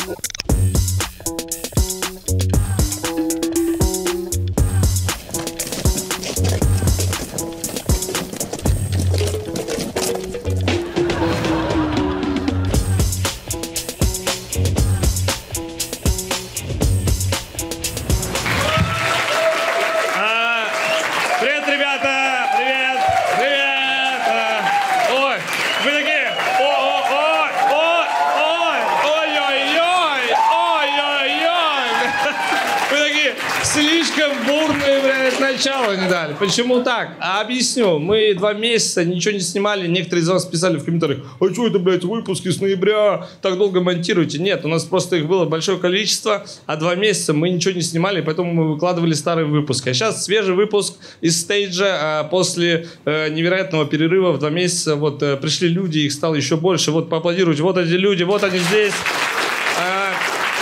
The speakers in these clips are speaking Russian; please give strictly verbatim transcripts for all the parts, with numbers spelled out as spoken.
Начало не дали. Почему так? А объясню. Мы два месяца ничего не снимали. Некоторые из вас писали в комментариях: а что это, блядь, выпуски с ноября? Так долго монтируете? Нет, у нас просто их было большое количество, а два месяца мы ничего не снимали, поэтому мы выкладывали старые выпуски. А сейчас свежий выпуск из стейджа. А после э, невероятного перерыва в два месяца вот э, пришли люди, их стало еще больше. Вот поаплодируйте. Вот эти люди, вот они здесь. А,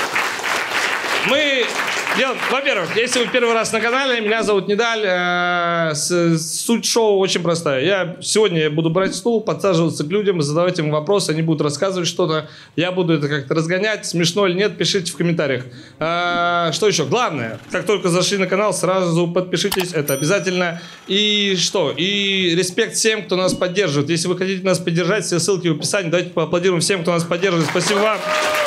мы... Во-первых, если вы первый раз на канале, меня зовут Нидаль. Э, с, суть шоу очень простая. Я сегодня буду брать стул, подсаживаться к людям, задавать им вопросы, они будут рассказывать что-то. Я буду это как-то разгонять, смешно или нет, пишите в комментариях. Э, что еще? Главное, как только зашли на канал, сразу подпишитесь, это обязательно. И что? И респект всем, кто нас поддерживает. Если вы хотите нас поддержать, все ссылки в описании. Давайте поаплодируем всем, кто нас поддерживает. Спасибо вам.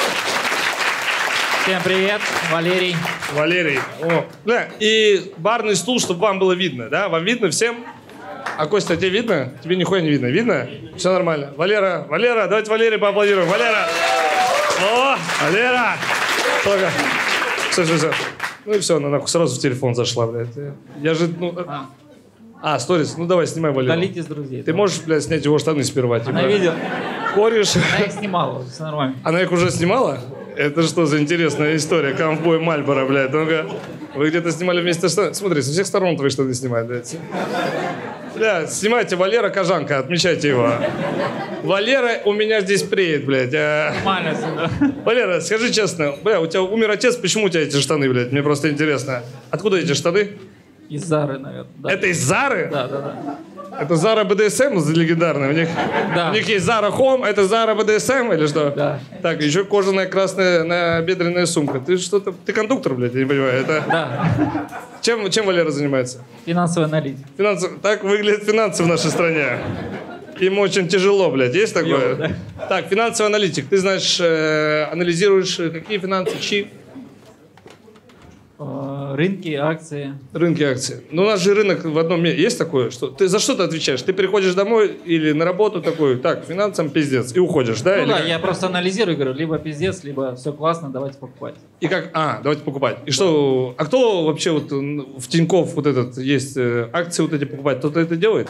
Всем привет, Валерий. Валерий. О, да. И барный стул, чтобы вам было видно, да? Вам видно всем? А Костя, тебе видно? Тебе нихуя не видно. Видно? Все нормально. Валера, Валера, давайте Валерий поаплодируем. Валера. О, Валера. Только. Все, все, все. Ну и все, она нахуй сразу в телефон зашла, блядь. Я же, ну... А, а сторис. Ну давай, снимай Валеру. Удалите с друзей. Ты можешь, блядь, снять его штаны сперва? Она видел. Кореш. Она их снимала, все нормально. Она их уже снимала? Это что за интересная история? Ковбой Мальборо, блядь. Ну-ка, вы где-то снимали вместе штаны? Смотри, со всех сторон твои штаны снимают, блядь. Бля, снимайте Валера Кожанка, отмечайте его. Валера у меня здесь преет, блядь. А... Нормально сюда. Валера, скажи честно, бля, у тебя умер отец, почему у тебя эти штаны, блядь? Мне просто интересно. Откуда эти штаны? Из Зары, наверное. Да. Это из Зары? Да, да, да. Это Зара бэ дэ эс эм легендарная? У них, да. у них есть Зара Home, это Зара бэ дэ эс эм или что? Да. Так, еще кожаная красная набедренная сумка. Ты что-то... Ты кондуктор, блядь, я не понимаю. Это... Да. Чем, чем Валера занимается? Финансовый аналитик. Финансов... Так выглядят финансы в нашей стране. Им очень тяжело, блядь. Есть такое? Йо, да. Так, финансовый аналитик. Ты, знаешь, э, анализируешь, какие финансы, чьи? Рынки, акции. Рынки, акции. Ну, у нас же рынок в одном месте. Есть такое? Что... Ты за что ты отвечаешь? Ты приходишь домой или на работу такой, так, финансам пиздец, и уходишь, да? Ну или да, как? я просто анализирую, говорю, либо пиздец, либо все классно, давайте покупать. И как? А, давайте покупать. И что? А кто вообще вот в Тинькофф вот этот есть акции вот эти покупать? Кто-то это делает?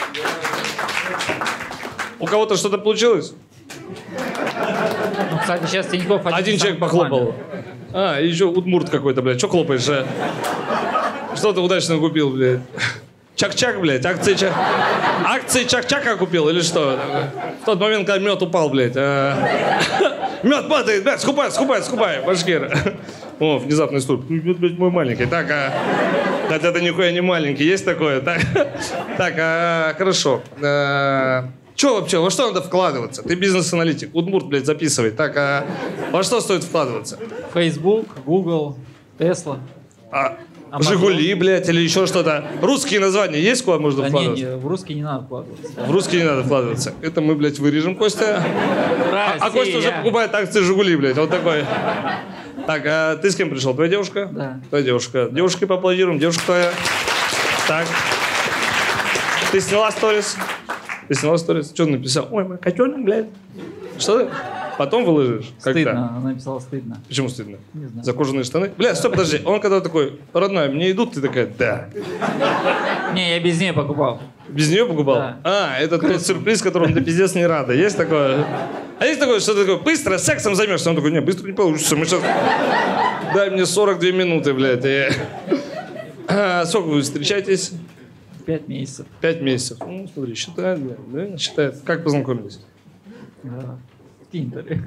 У кого-то что-то получилось? Ну, кстати, сейчас Тинькофф один, Один человек похлопал. А, и еще удмурт какой-то, блядь. Че хлопаешь, а? Что ты удачно купил, блядь? Чак-чак, блядь. Акции Чак... Акции Чак-чака купил или что? В тот момент, когда мед упал, блядь. А... Мед падает, блядь. Скупай, скупай, скупай. Башкир. О, внезапный ступ. Мед, блядь, мой маленький. Так, а... Хотя это нихуя не маленький. Есть такое? Так, так а... хорошо. А... Че вообще, во что надо вкладываться? Ты бизнес-аналитик. Удмурт, блядь, записывай. Так, а во что стоит вкладываться? Facebook, Google, Tesla. А, Жигули, блядь, или еще что-то. Русские названия есть, куда можно да вкладываться? Не, не, в русские не надо вкладываться. В русские не надо вкладываться. Это мы, блядь, вырежем, Костя. А, а Костя уже покупает акции Жигули, блядь, вот такой. Так, а ты с кем пришел? Твоя девушка? Да. Твоя девушка. Девушке поаплодируем, девушка твоя. Так. Ты сняла сторис? Ты сняла сторис? Что ты написал? Ой, мой котенок, блядь. Что ты? Потом выложишь? Стыдно, когда? она написала стыдно. Почему стыдно? Не знаю. За кожаные штаны? Бля, стоп, подожди. Он когда такой, родной, мне идут, ты такая, да. Не, я без нее покупал. Без нее покупал? Да. А, это тот сюрприз, которому ты пиздец не рада. Есть такое? А есть такое, что ты такой, быстро сексом займешься? Он такой, не, быстро не получится. Мы сейчас... Дай мне сорок две минуты, блядь. И... А, сколько вы встречаетесь? Пять месяцев. Пять месяцев. Ну, смотри, считает, блядь, да? Считает. Как познакомились? Да. В Тиндере.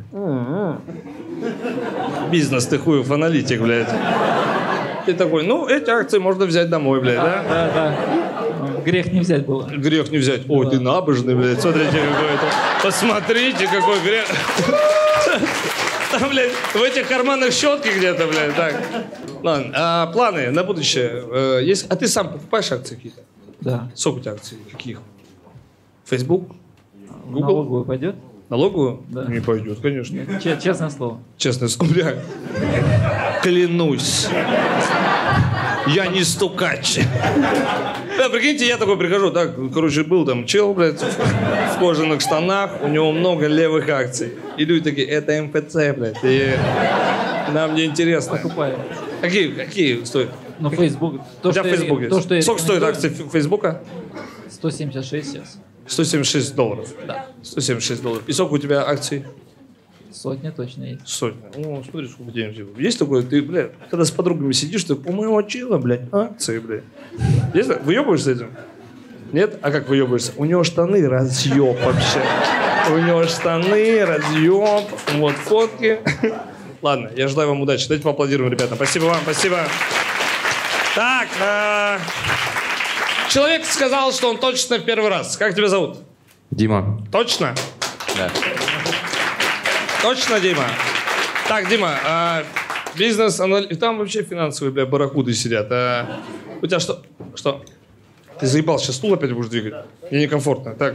Бизнес, ты хуев аналитик, блядь. Ты такой, ну, эти акции можно взять домой, блядь, да? Да, да. Ну, грех не взять было. Грех не взять. Ой, да. Ты набожный, блядь. Смотрите, какой это. Посмотрите, какой грех. Там, блядь, в этих карманах щетки где-то, блядь, так. Ладно, а планы на будущее э, есть? А ты сам покупаешь акции какие-то? Да. Сколько у тебя акций? Каких? Facebook? Google? Налоговую пойдет? Налоговую? Да. Не пойдет, конечно. Че- честное слово. Честно, бля, клянусь, я не стукач. Да, прикиньте, я такой прихожу, так, короче, был там чел, блядь, в кожаных штанах, у него много левых акций. И люди такие, это эм эф цэ, блядь, и нам не интересно. Покупаю. Какие, какие стоят? Но Facebook... То, У тебя что в я- Фейсбуке. то, что я Сколько стоит рекомендую, акции Фейсбука? сто семьдесят шесть сейчас. сто семьдесят шесть долларов. Да. сто семьдесят шесть долларов. И сколько у тебя акций? Сотня точно есть. Сотня. О, смотри, сколько денег. типа. Есть такое, ты, блядь, когда с подругами сидишь, ты, у моего чела, блядь, акции, блядь. Есть так? Выебываешься этим? Нет? А как выебываешься? У него штаны разъеб вообще. У него штаны разъеб. Вот фотки. Ладно, я желаю вам удачи. Давайте поаплодируем, ребята. Спасибо вам, спасибо. Так, а... человек сказал, что он точно в первый раз. Как тебя зовут? Дима. Точно? Да. Точно, Дима? Так, Дима, а, бизнес, анали... там вообще финансовые, бля, барракуды сидят. А, у тебя что? Что? Ты заебал, сейчас стул опять будешь двигать? Мне некомфортно. Так.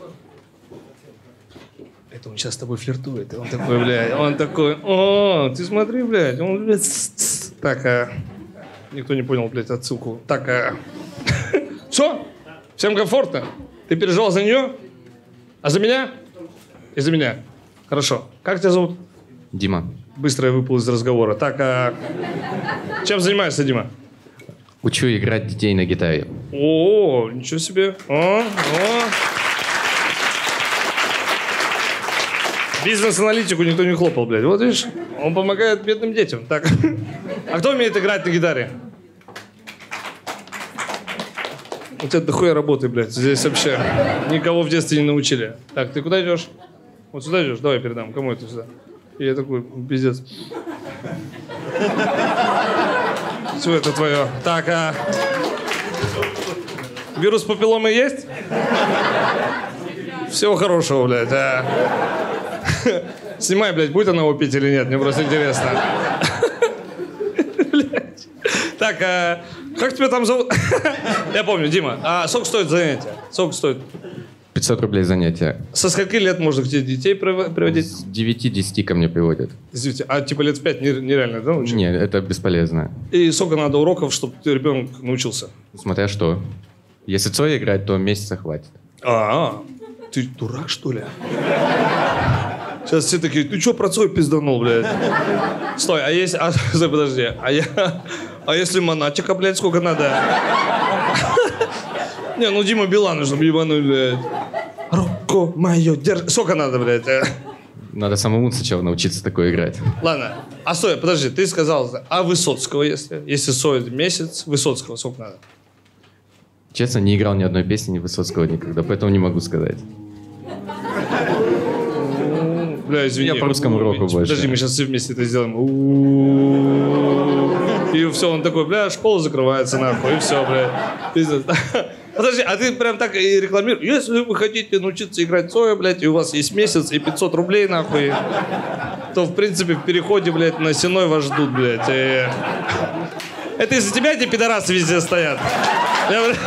Это он сейчас с тобой флиртует. Он такой, блядь, он такой, о, ты смотри, блядь, он, блядь, ц-ц-ц. Так, а... Никто не понял, блядь, отсылку. Так, а... Все? Всем комфортно? Ты переживал за нее? А за меня? И за меня. Хорошо. Как тебя зовут? Дима. Быстро я выпал из разговора. Так, а... чем занимаешься, Дима? Учу играть детей на гитаре. О, ничего себе. О, о. Бизнес-аналитику никто не хлопал, блядь. Вот видишь, он помогает бедным детям. Так. А кто умеет играть на гитаре? У тебя дохуя работы, блядь. Здесь вообще никого в детстве не научили. Так, ты куда идешь? Вот сюда идешь? Давай передам. Кому это сюда? И я такой, пиздец. Все это твое. Так, а... Вирус папилломы есть? Всего хорошего, блядь. А... Снимай, блядь, будет она его пить или нет? Мне просто интересно. Блядь. Так, а... как тебя там зовут? Я помню, Дима. А сколько стоит занятие? Сколько стоит? пятьсот рублей занятия. Со скольки лет можно к тебе детей прив- приводить? С девяти-десяти ко мне приводят. Извините, а типа лет в пять не- нереально, да, научить? Нет, это бесполезно. И сколько надо уроков, чтобы ребенок научился? Смотря что. Если Цой играть, то месяца хватит. А, ты дурак, что ли? Сейчас все такие, ты что про Цой пизданул, блядь? Стой, а если... А, подожди, а я... А если монатика, блядь, сколько надо? Не, ну Дима Билан нужно ебануть, блядь. Руку мою держи. Сколько надо, блядь? Надо самому сначала научиться такое играть. Ладно. А стой, подожди, ты сказал, а Высоцкого, если? Если стоит месяц, Высоцкого сколько надо? Честно, не играл ни одной песни, ни Высоцкого никогда, поэтому не могу сказать. Бля, извини. Я по русскому року больше. Подожди, мы сейчас все вместе это сделаем. У-у-у. И все, он такой, бля, школа закрывается, нахуй, и все, бля. Пиздец. Подожди, а ты прям так и рекламируешь? Если вы хотите научиться играть Цоя, блядь, и у вас есть месяц и пятьсот рублей, нахуй, то, в принципе, в переходе, блядь, на Сеной вас ждут, блядь. И... Это из-за тебя эти пидорасы везде стоят. Я, бля...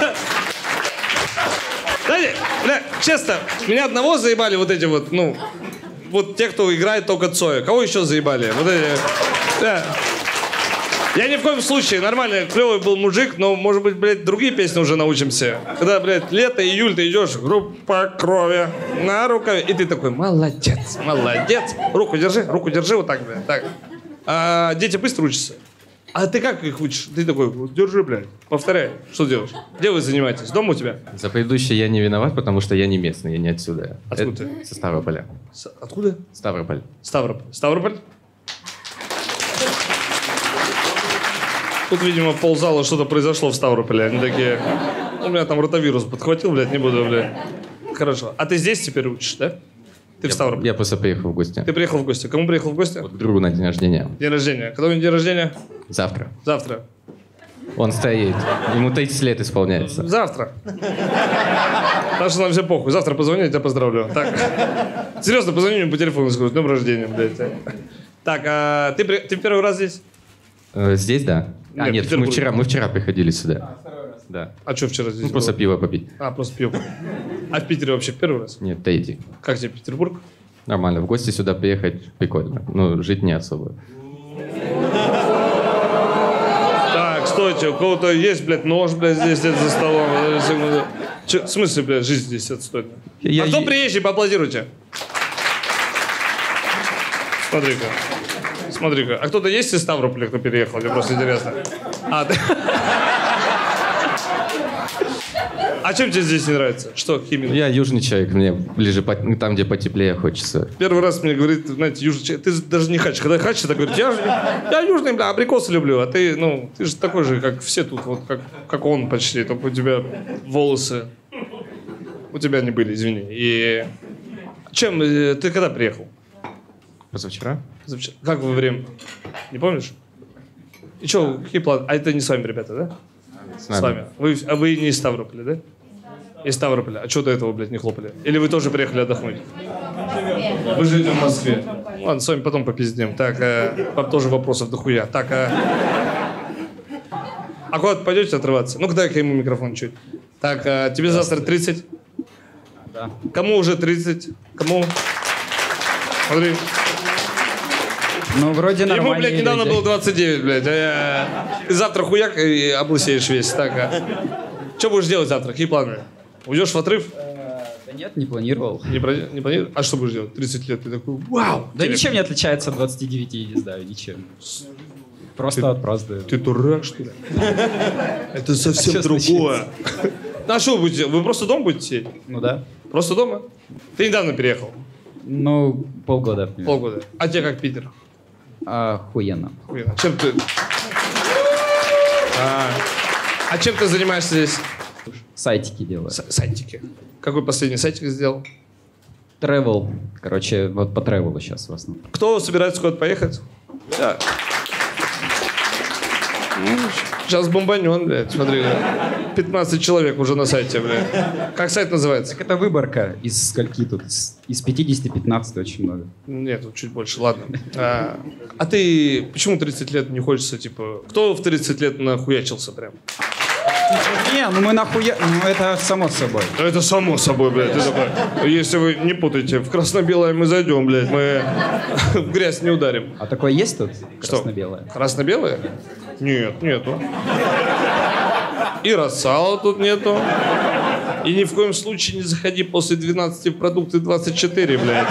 Знаете, бля, честно, меня одного заебали вот эти вот, ну... Вот те, кто играет только Цоя. Кого еще заебали? Вот эти... Да. Я ни в коем случае, нормально, клевый был мужик, но, может быть, блядь, другие песни уже научимся. Когда, блядь, лето, июль, ты идешь, группа крови на рукаве, и ты такой, молодец, молодец. Руку держи, руку держи вот так, блядь, так. А дети быстро учатся. А ты как их учишь? Ты такой, держи, блядь, повторяй. Что делаешь? Где вы занимаетесь? Дома у тебя? За предыдущее я не виноват, потому что я не местный, я не отсюда. Откуда Это ты? Со Ставрополя. С- Откуда? Ставрополь. Ставрополь. Ставрополь? Тут, видимо, ползала что-то произошло в Ставрополе. Они такие, у меня там ротавирус подхватил, блядь, не буду, блядь. Хорошо. А ты здесь теперь учишь, да? Ты в Я, Ставрополе. я просто приехал в гости. Ты приехал в гости. Кому приехал в гости? Вот к другу на день рождения. День рождения. Когда у него день рождения? Завтра. Завтра. Он стоит. Ему тридцать лет исполняется. Завтра. Так что нам все похуй. Завтра позвони, я тебя поздравлю. Так. Серьезно, позвони мне по телефону, скажу, с днем рождения, блядь. Так, а ты, при- ты первый раз здесь? Э, Здесь, да. А, Нет, нет, мы Петербург. вчера, мы вчера приходили сюда. Да. А что вчера здесь Ну, просто было? пиво попить. А, просто пиво. А в Питере вообще первый раз? Нет, третий. Как тебе Петербург? Нормально. В гости сюда приехать прикольно. Ну, жить не особо. Так, стойте, у кого-то есть, блядь, нож, блядь, здесь где-то за столом. Че, в смысле, блядь, жизнь здесь отстойна? Я- А кто я- приезжий, поаплодируйте. Смотри-ка. Смотри-ка. А кто-то есть из Ставрополя, кто переехал? Мне просто интересно. А, ты... А чем тебе здесь не нравится? Что, какие минусы? Я южный человек, мне ближе по- ну, там, где потеплее хочется. Первый раз мне говорит, знаете, южный человек, ты даже не хач. Когда хач, так говорит, я, же, я южный, бля, абрикосы люблю, а ты, ну, ты же такой же, как все тут, вот как, как он почти, только у тебя волосы, у тебя не были, извини. И чем, э, ты когда приехал? Позавчера? Завчера. Как во время? Не помнишь? И что, какие планы? А это не с вами, ребята, да? С С вами. Вы, а вы не из Ставрополя, да? Из Ставрополя. А что до этого, блядь, не хлопали? Или вы тоже приехали отдохнуть? Вы живете в Москве. Ладно, с вами потом попиздим. Так, э, вам тоже вопросов дохуя. Так, а... А куда-то пойдете отрываться? Ну-ка, дай-ка ему микрофон чуть. Так, а тебе завтра тридцать? Да. Кому уже тридцать? Кому? Смотри. Ну, вроде Ему, нормально. блядь, недавно было двадцать девять, блядь. А я... Ты завтра хуяк и облысеешь весь. Так, а... Что будешь делать завтра? Какие планы? Уйдешь в отрыв? Да нет, не планировал. Не, про... не планируешь? А что будешь делать? тридцать лет, ты такой, вау! Да Телек. ничем не отличается от двадцати девяти, не знаю, ничем. Просто Ты- отпраздную. Ты дурак, что ли? Это совсем А чё другое. Ну, а что вы будете? Вы просто дома будете сидеть? Ну да. Просто дома? Ты недавно переехал? Ну, полгода. примерно. Полгода. А тебе как Питер? Охуенно. Охуенно. Чем ты... А, а чем ты занимаешься здесь? Сайтики делаю. С- Сайтики. Какой последний сайтик сделал? Travel. Короче, вот по тревелу сейчас в основном. Кто собирается куда-то поехать? Да. Сейчас бомбанем, блядь, смотри. пятнадцать человек уже на сайте, блядь. Как сайт называется? Так это выборка из скольки тут? Из- Из пятидесяти пятнадцати очень много. Нет, тут чуть больше, ладно. А, а ты почему тридцать лет не хочется, типа... Кто в тридцать лет нахуячился прям? Не, ну мы нахуя... Ну это само собой. Да это само собой, блядь. Ты такой, если вы не путаете, в красно-белое мы зайдем, блядь, мы в грязь не ударим. А такое есть тут? Что? Красно-белое? Красно-белое? Нет, нету. И рассала тут нету. И ни в коем случае не заходи после двенадцати в продукты двадцать четыре, блядь.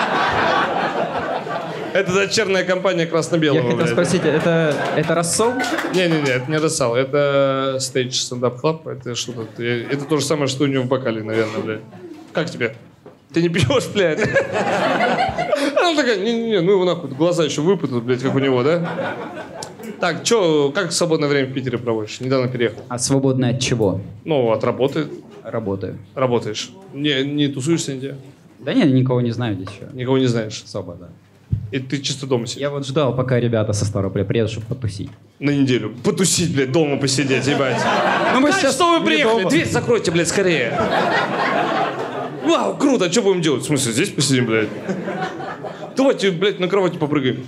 Это дочерняя компания Я красно-белого, хотел блядь. спросить, это, это рассол? Не-не-не, это не рассал, это Stage Stand Up Club, это что-то, это то же самое, что у него в бокале, наверное, блядь. Как тебе? Ты не пьешь, блядь? Она такая, не-не-не, ну его нахуй, глаза еще выпадут, блядь, как у него, да? Так, чё, как свободное время в Питере проводишь? Недавно переехал. А свободное от чего? Ну, от работы Работаю. работаешь. Не, не тусуешься нигде? Да нет, никого не знаю здесь еще. Никого не знаешь. Особо, да. И ты чисто дома сидишь? Я вот ждал, пока ребята со Ставрополя приедут, чтобы потусить. На неделю. Потусить, блядь, дома посидеть, ебать. Ну мы Да сейчас что вы не приехали? дома. Дверь закройте, блядь, скорее. Вау, круто, а что будем делать? В смысле, здесь посидим, блядь? Давайте, блядь, на кровати попрыгаем.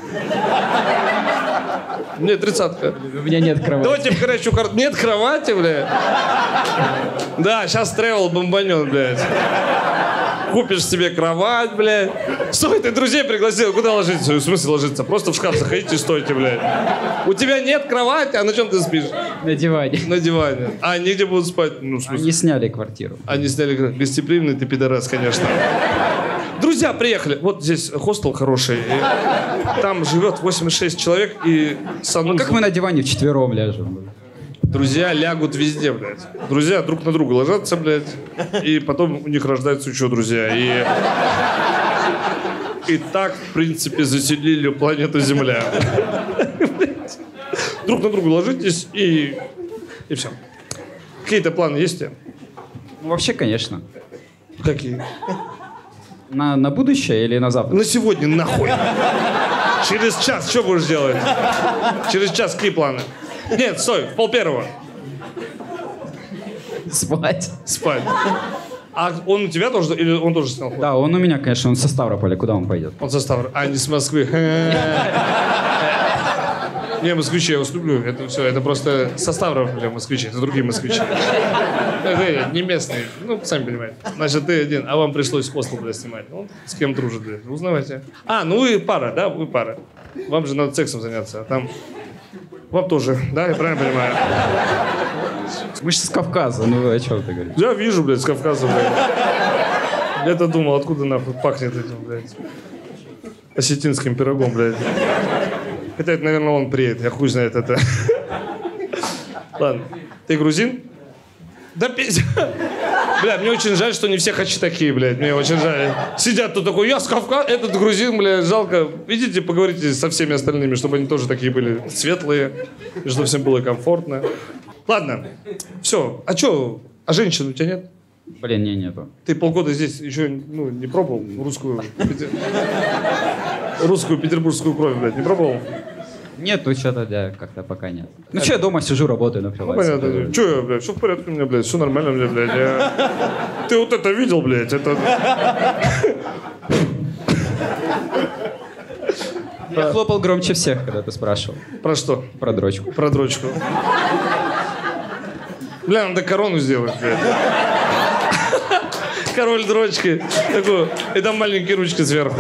Нет, тридцатка. У меня нет кровати. Давайте в горячую карту. Нет кровати, блядь. Да, сейчас тревел бомбанет, блядь. Купишь себе кровать, блядь. Стой, ты друзей пригласил, куда ложиться? В смысле ложиться? Просто в шкаф заходите и стойте, блядь. У тебя нет кровати, а на чем ты спишь? На диване. На диване. А они где будут спать? Ну, в смысле? Они сняли квартиру. Они сняли кра- гостеприимный, ты пидорас, конечно. Друзья приехали. Вот здесь хостел хороший. И там живет восемьдесят шесть человек и санузел. Как мы на диване вчетвером ляжем? Друзья лягут везде, блядь. Друзья друг на друга ложатся, блядь. И потом у них рождаются еще друзья. И... И так, в принципе, заселили планету Земля. Друг на друга ложитесь и... И все. Какие-то планы есть у тебя? Ну, вообще, конечно. Какие? На, на будущее или на завтра? На сегодня нахуй. Через час что будешь делать? Через час какие планы? Нет, стой, в пол первого. Спать. Спать. А он у тебя тоже, или он тоже снял фото? Да, он у меня, конечно, он со Ставрополя. Куда он пойдет? Он со Ставрополя, а не с Москвы. Не, москвичи, я вас люблю. Это все, это просто со Ставрополя москвичи, это другие москвичи. Это не местные, ну, сами понимаете. Значит, ты один, а вам пришлось хостел, блядь, снимать. Ну, с кем дружит, блядь, узнавайте. А, ну вы пара, да, вы пара. Вам же надо сексом заняться, а там... Вам тоже, да, я правильно понимаю? Вы же с Кавказа, ну о чем ты говоришь? Я вижу, блядь, с Кавказа, блядь. Я-то думал, откуда нахуй пахнет этим, блядь, осетинским пирогом, блядь. Хотя это, наверное, он приедет, я хуй знает это. Ладно, ты грузин? Да пиздец. Бля, мне очень жаль, что не все хачи такие, блядь, мне очень жаль. Сидят тут такой, я с Кавказа, этот грузин, блядь, жалко. Идите, поговорите со всеми остальными, чтобы они тоже такие были светлые, и чтобы всем было комфортно. Ладно, все. А что, а женщин у тебя нет? Блин, не, нету. Ты полгода здесь еще, ну, не пробовал русскую, пети... русскую петербургскую кровь, блядь, не пробовал? Нету что-то, да, как-то пока нет. Ну что, я дома сижу, работаю на Ну, фрилансе. понятно. Че я, блядь, все в порядке у меня, блядь, все нормально у меня, блядь. Я... Ты вот это видел, блядь, это... Я хлопал громче всех, когда ты спрашивал. Про что? Про дрочку. Про дрочку. Бля, надо корону сделать, блядь. Король дрочки. Такую. И там маленькие ручки сверху.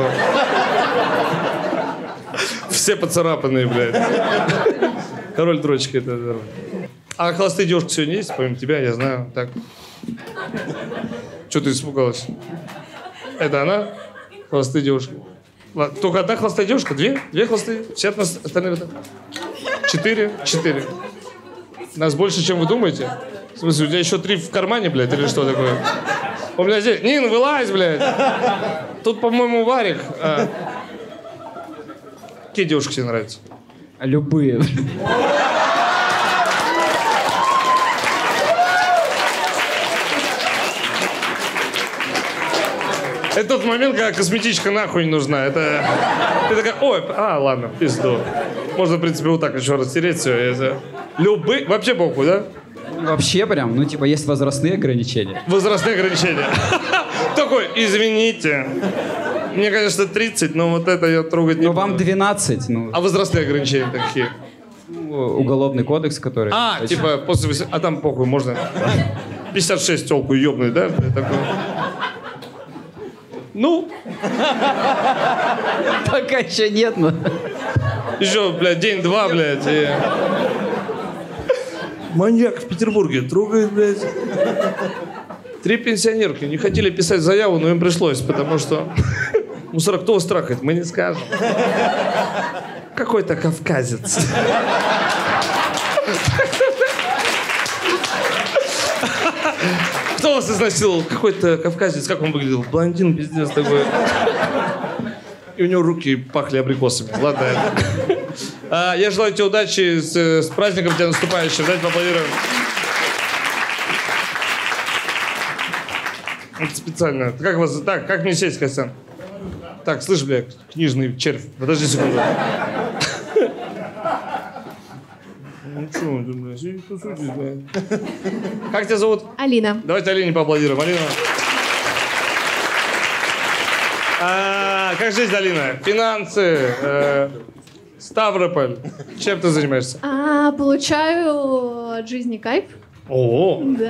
Все поцарапанные, блядь. Король дрочки. Это... А холостые девушки сегодня есть? Помимо тебя, я знаю. Так. Че ты испугалась? Это она? Холостые девушки. Только одна холостая девушка? Две? Две холостые? Все от нас остальные? Четыре? Четыре. Нас больше, чем вы думаете? В смысле, у тебя еще три в кармане, блядь, или что такое? У меня здесь... Нин, вылазь, блядь. Тут, по-моему, Варик. А... Какие девушки тебе нравятся? Любые. Это тот момент, когда косметичка нахуй не нужна. Это... Ты такая, ой, а, ладно, пизду. Можно, в принципе, вот так еще растереть все. Это... Любые... Вообще похуй, да? Вообще прям, ну типа есть возрастные ограничения. Возрастные ограничения. Такой, извините. Мне, конечно, тридцать, но вот это я трогать не Ну буду. вам двенадцать, ну... А возрастные ограничения какие? Уголовный кодекс, который... А, типа, после... А там похуй, можно... пятьдесят шесть тёлку ёбнуть, да? Такой... Ну... Пока еще нет, но... Еще, блядь, день-два, блядь, и... Маньяк в Петербурге трогает, блядь. Три пенсионерки не хотели писать заяву, но им пришлось, потому что... Мусора, кто вас трахает? Мы не скажем. Какой-то кавказец. Кто вас изнасиловал? Какой-то кавказец. Как он выглядел? Блондин, пиздец такой. И у него руки пахли абрикосами. Ладно. А, я желаю тебе удачи с, с праздником тебя наступающим. Давайте поаплодируем. Это специально. Как вас... Так, как мне сесть, Костян? Так, слышь, бля, книжный червь. Подожди секунду. Ну что, бля, сиди, тусуйтесь, бля. Как тебя зовут? Алина. Давайте Алине поаплодируем. Алина. А, как жизнь, Алина? Финансы, э, Ставрополь. Чем ты занимаешься? А, получаю от жизни кайф. О, Да.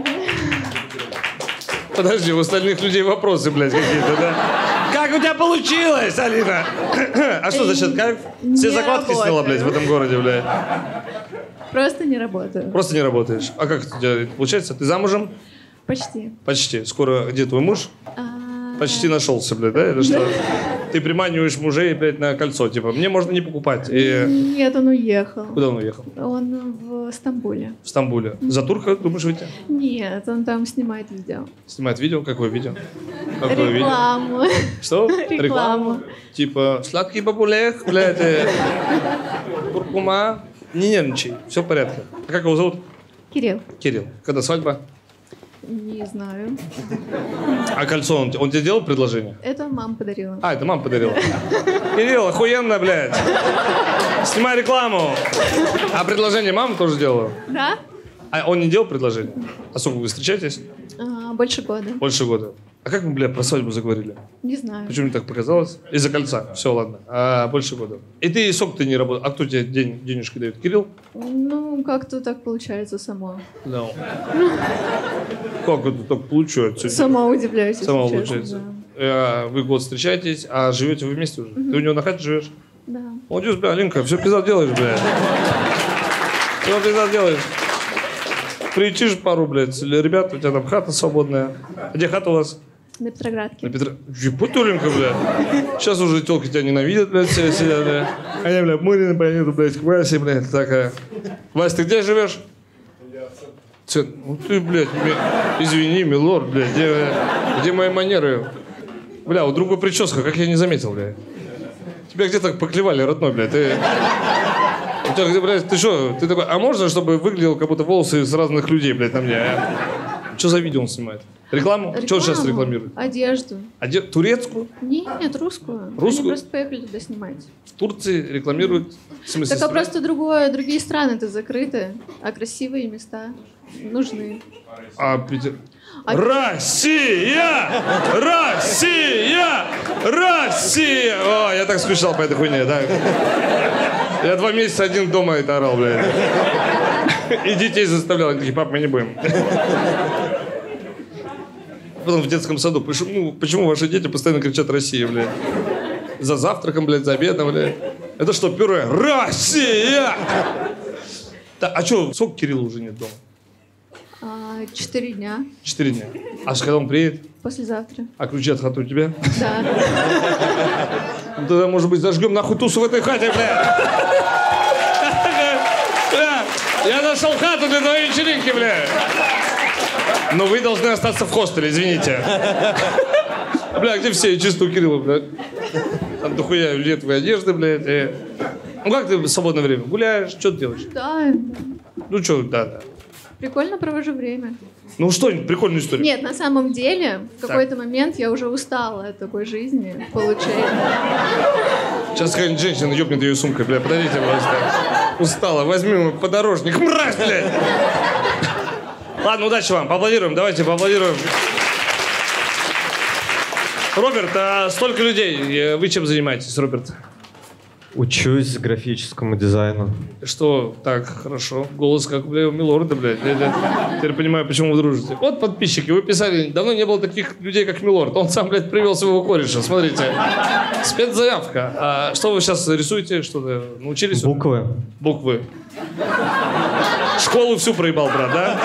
подожди, у остальных людей вопросы, блядь, какие-то, да? Как у тебя получилось, Алина? А что за счет кайф? Все Не закладки работаю. сняла, блядь, в этом городе, блядь. Просто не работаю. Просто не работаешь. А как у тебя получается? Ты замужем? Почти. Почти. Скоро где твой муж? А, Почти нашелся, блядь, да? Или что? Ты приманиваешь мужей, блядь, на кольцо. Типа, мне можно не покупать. И... Нет, он уехал. Куда он уехал? Он в Стамбуле. В Стамбуле. За турка, думаешь, выйти? Нет, он там снимает видео. Снимает видео? Какое видео? Какое видео? Рекламу. Что? Рекламу. Типа, сладкий бабулех, блядь, э, куркума. Не нервничай, все в порядке. А как его зовут? Кирилл. Кирилл. Когда свадьба? Не знаю. А кольцо, он, он тебе делал предложение? Это мама подарила. А, это мама подарила. Кирилл, охуенно, блядь. Снимай рекламу. А предложение мама тоже делала? Да? А он не делал предложение? А сколько вы встречаетесь? А, больше года. Больше года. А как мы, бля, про свадьбу заговорили? Не знаю. Почему мне так показалось? Из-за кольца. Все, ладно. А, больше года. И ты, сколько ты не работал? А кто тебе день, денежки дает? Кирилл? Ну, как-то так получается само. No. Как это так получается? Сама удивляюсь, если Сама честно, получается. А, вы год встречаетесь, а живете вы вместе уже? Ты у него на хате живешь? Да. Да. Молодец, бля, Алинка, все пиздат делаешь, бля. Все пиздат делаешь. Приютишь пару, блядь, ребят, у тебя там хата свободная. А где хата у вас? На Петроградке. На Петро... Ебать, Оленька, бля. Сейчас уже телки тебя ненавидят, блядь, все сидят, бля. А я, бля, мы поеду, блядь, к Васе, блядь, такая. Вась, ты где живешь? Ц... Ну ты, блядь, ми... извини, милорд, блядь, где, где мои манеры? Бля, вот другая прическа, как я не заметил, блядь. Тебя где-то поклевали, родной, блядь, ты... У тебя где, блядь, ты что? Ты такой, а можно, чтобы выглядел, как будто волосы из разных людей, блядь, на мне, а? Что за видео он снимает? Рекламу? Рекламу, Что он сейчас рекламирует? Одежду. Оде... Турецкую? Нет, русскую. Русскую? Они просто поехали туда снимать. В Турции рекламируют... В смысле, Так а снимают? просто другое, другие страны-то закрыты, а красивые места нужны. А, Питер... А- Россия! Россия! Россия! О, я так скучал по этой хуйне, да. Я два месяца один дома это орал, блядь. И детей заставлял. Они такие, пап, мы не будем. Потом в детском саду. Почему, почему ваши дети постоянно кричат «Россия», блядь? За завтраком, блядь, за обедом, блядь. Это что, пюре? Россия! Да, а что, сколько Кирилла уже нет дома? А, Четыре дня. Четыре дня. А когда он приедет? Послезавтра. А ключи от хаты у тебя? Да. Ну, тогда, может быть, зажгем нахуй тусу в этой хате, бля. Бля, я нашел хату для твоей вечеринки, бля. Но вы должны остаться в хостеле, извините. Бля, где все? Чисто у Кирилла, бля. Там дохуя летовой одежды, блядь. И... Ну как ты в свободное время? Гуляешь? Что ты делаешь? Да. Ну что, да, да. Прикольно провожу время. Ну что-нибудь, прикольную историю. Нет, на самом деле, в какой-то момент я уже устала от такой жизни, получения. Сейчас какая-нибудь женщина ёбнет ее сумкой, бля, подождите, пожалуйста. Устала, возьми мой подорожник, мразь, блядь! Ладно, удачи вам, поаплодируем, давайте поаплодируем. Роберт, а столько людей, вы чем занимаетесь, Роберт? Учусь графическому дизайну. Что так, хорошо, голос как, бля, у Милорда, блядь. Я, я теперь понимаю, почему вы дружите. Вот подписчики, вы писали, давно не было таких людей, как Милорд. Он сам, блядь, привел своего кореша, смотрите. Спецзаявка. А что вы сейчас рисуете, что-то научились? Буквы. Буквы. Школу всю проебал, брат, да?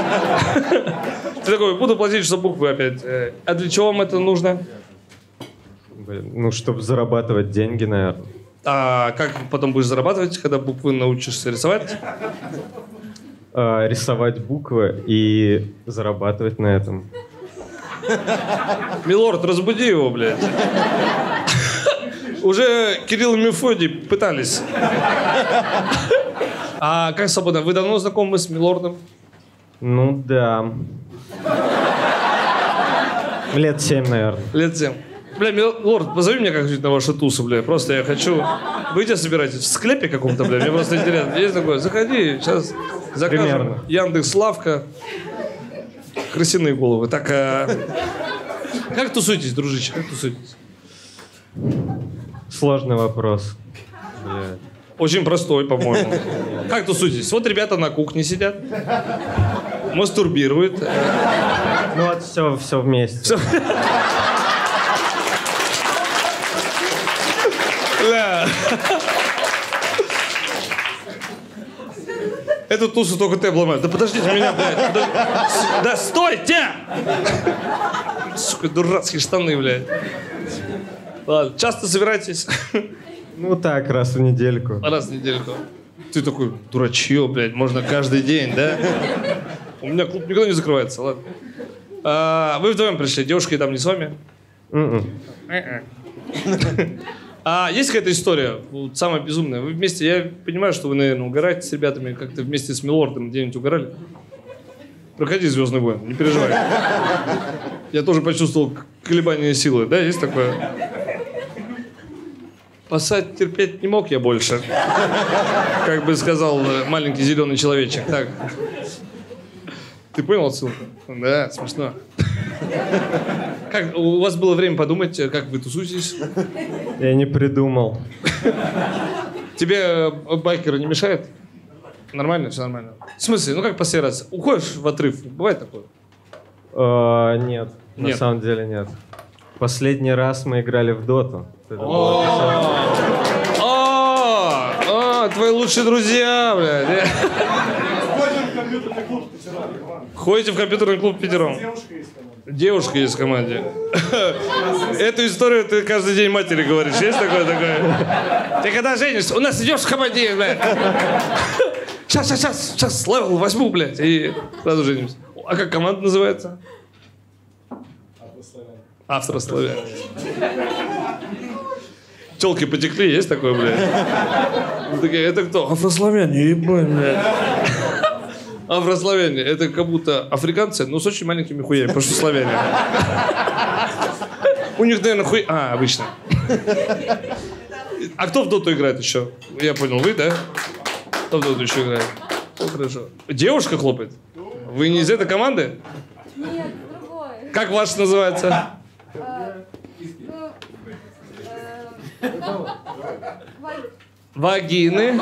Ты такой, буду платить, что буквы опять. А для чего вам это нужно? Блин, ну, чтобы зарабатывать деньги, наверное. А как потом будешь зарабатывать, когда буквы научишься рисовать? А, рисовать буквы и зарабатывать на этом. Милорд, разбуди его, блядь. Уже Кирилл и Мефодий пытались. А как свободно? Вы давно знакомы с Милордом? Ну, да. Лет семь, наверное. Лет семь. Бля, Милорд, позови меня как-нибудь на вашу тусу, бля. Просто я хочу... Вы где собираетесь? В склепе каком-то, бля? Мне просто интересно. Есть такое? Заходи, сейчас закажем. Примерно. Яндекс.Лавка. Крысиные головы. Так, а... Как тусуетесь, дружище? Как тусуетесь? Сложный вопрос. Блядь. Очень простой, по-моему. Как тусуетесь? Вот ребята на кухне сидят. Мастурбируют. Ну вот все, все вместе. Всё. Бля. Эту тусу только ты обломаешь. Да подождите меня, блядь. Подож... Да стойте! Сука, дурацкие штаны, блядь. Ладно, часто собираетесь? Ну так, раз в недельку. Раз в недельку. Ты такой, дурачье, блядь, можно каждый день, да? У меня клуб никогда не закрывается, ладно. А, вы вдвоем пришли, девушки там не с вами? М-м. А есть какая-то история, вот, самая безумная? Вы вместе, я понимаю, что вы, наверное, угораете с ребятами, как-то вместе с Милордом где-нибудь угорали. Проходи «Звездный войн», не переживай. Я тоже почувствовал колебание силы, да, есть такое? Пасать терпеть не мог я больше, как бы сказал маленький зеленый человечек. Так. Ты понял отсылку? Да, смешно. Как, у вас было время подумать, как вы тусуетесь? Я не придумал. Тебе байкеры не мешают? Нормально, все нормально. В смысле, ну как последний раз? Уходишь в отрыв? Бывает такое? А, нет, на Нет. самом деле нет. Последний раз мы играли в доту. Это было О, о, твои лучшие друзья, блядь. Ходите в компьютерный клуб пятером. Девушка есть в команде. Эту историю ты каждый день матери говоришь. Есть такое такое? Ты когда женишься? У нас идешь в команде, блядь. Сейчас, сейчас, сейчас, сейчас, левел возьму, блядь. И сразу женимся. А как команда называется? Австрославяне. Телки потекли, есть такое, блядь? Вы такие, это кто? Афрославяне, ебать, блядь. Афрославяне, это как будто африканцы, но с очень маленькими хуями, потому что славяне. У них, наверное, хуй... А, обычно. А кто в доту играет еще? Я понял, вы, да? Кто в доту еще играет? Ну, хорошо. Девушка хлопает? Вы не из этой команды? Нет, другой. Как ваш называется? Вагины.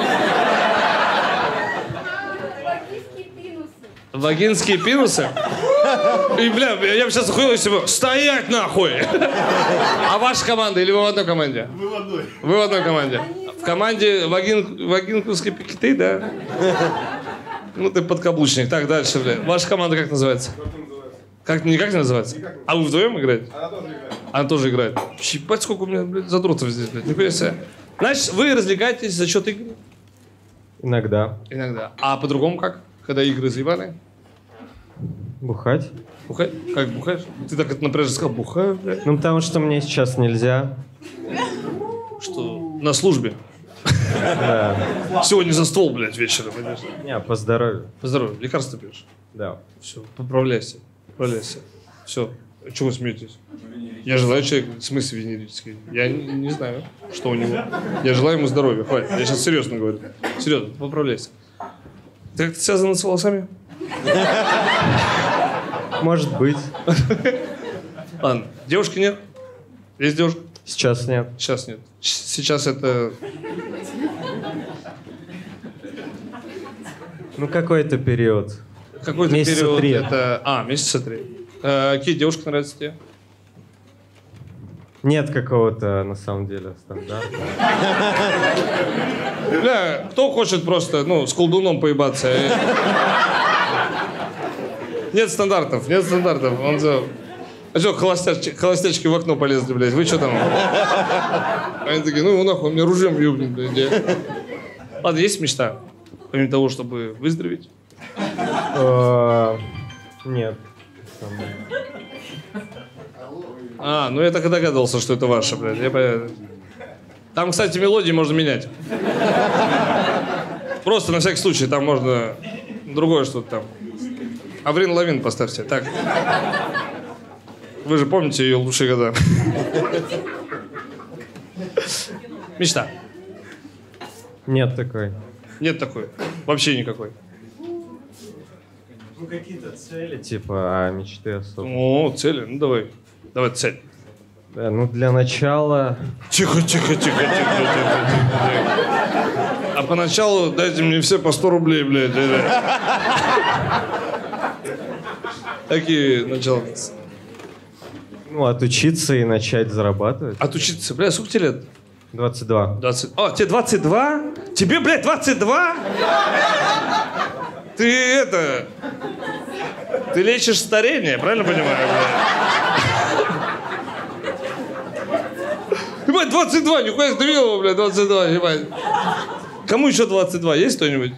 Вагинские пинусы. Вагинские пинусы? И, бля, я бы сейчас охуел, если бы... Стоять нахуй! А ваша команда или вы в одной команде? Мы в одной. Вы в одной команде. В команде вагин... вагинковские пикеты, да? Ну ты подкаблучник. Так, дальше, бля. Ваша команда как называется? Как, никак не называется? А вы вдвоем играете? Она тоже играет. Она тоже играет. Ебать, сколько у меня, блядь, задротов здесь, блядь. Нихуя себе. Значит, вы развлекаетесь за счет игр? иногда. Иногда. А по-другому как? Когда игры заебаны? Бухать. Бухать? Как бухаешь? Ты так это напряженно сказал, бухаю, блядь. Ну, потому что мне сейчас нельзя. Что? На службе. Да. Сегодня за стол, блядь, вечером, понимаешь? Не, по здоровью. По здоровью. Лекарства пьешь? Да. Все, поправляйся. Поправляйся. Все. Чего вы смеетесь? Я желаю человеку, в смысле венерической? Я не, не знаю, что у него. Я желаю ему здоровья, хватит. Я сейчас серьезно говорю. Серьезно, поправляйся. Ты как-то связан с волосами? Может быть. Ладно. Девушки нет? Есть девушка? Сейчас нет. Сейчас нет. Сейчас это... Ну, какой-то период. Какой-то Месяца период. три. Это... А, месяца три. А, какие девушки нравятся тебе? Нет какого-то, на самом деле, стандарта. Бля, кто хочет просто, ну, с колдуном поебаться? Нет стандартов, нет стандартов. Он за... А что, холостячки, холостячки в окно полезли, блядь? Вы что там? Они такие, ну, нахуй, мне ружьем ёбнет, блядь. Ладно, есть мечта? Помимо того, чтобы выздороветь? Э, Нет. А, ну я так и догадывался, что это ваше, блядь. Я понятно. Там, кстати, мелодии можно менять. Просто на всякий случай, там можно другое что-то там. Аврин Лавин поставьте. Так. Вы же помните ее лучшие года. Мечта. Нет такой. Нет такой. Вообще никакой. Ну, какие-то цели, типа, а мечты особо. О, цели? Ну, давай. Давай цель. Да, ну, для начала... Тихо, тихо, тихо, тихо, тихо, тихо, тихо. А поначалу дайте мне все по сто рублей, блядь. Такие начала. Ну, отучиться и начать зарабатывать. Отучиться. Бля, сколько тебе лет? двадцать два. двадцать. О, тебе двадцать два? Тебе, блядь, двадцать два? Ты это... Ты лечишь старение, правильно понимаю, блядь? Ебать, двадцать два, нихуя ты видел его, блядь, двадцать два, ебать. Кому еще двадцать два? Есть кто-нибудь?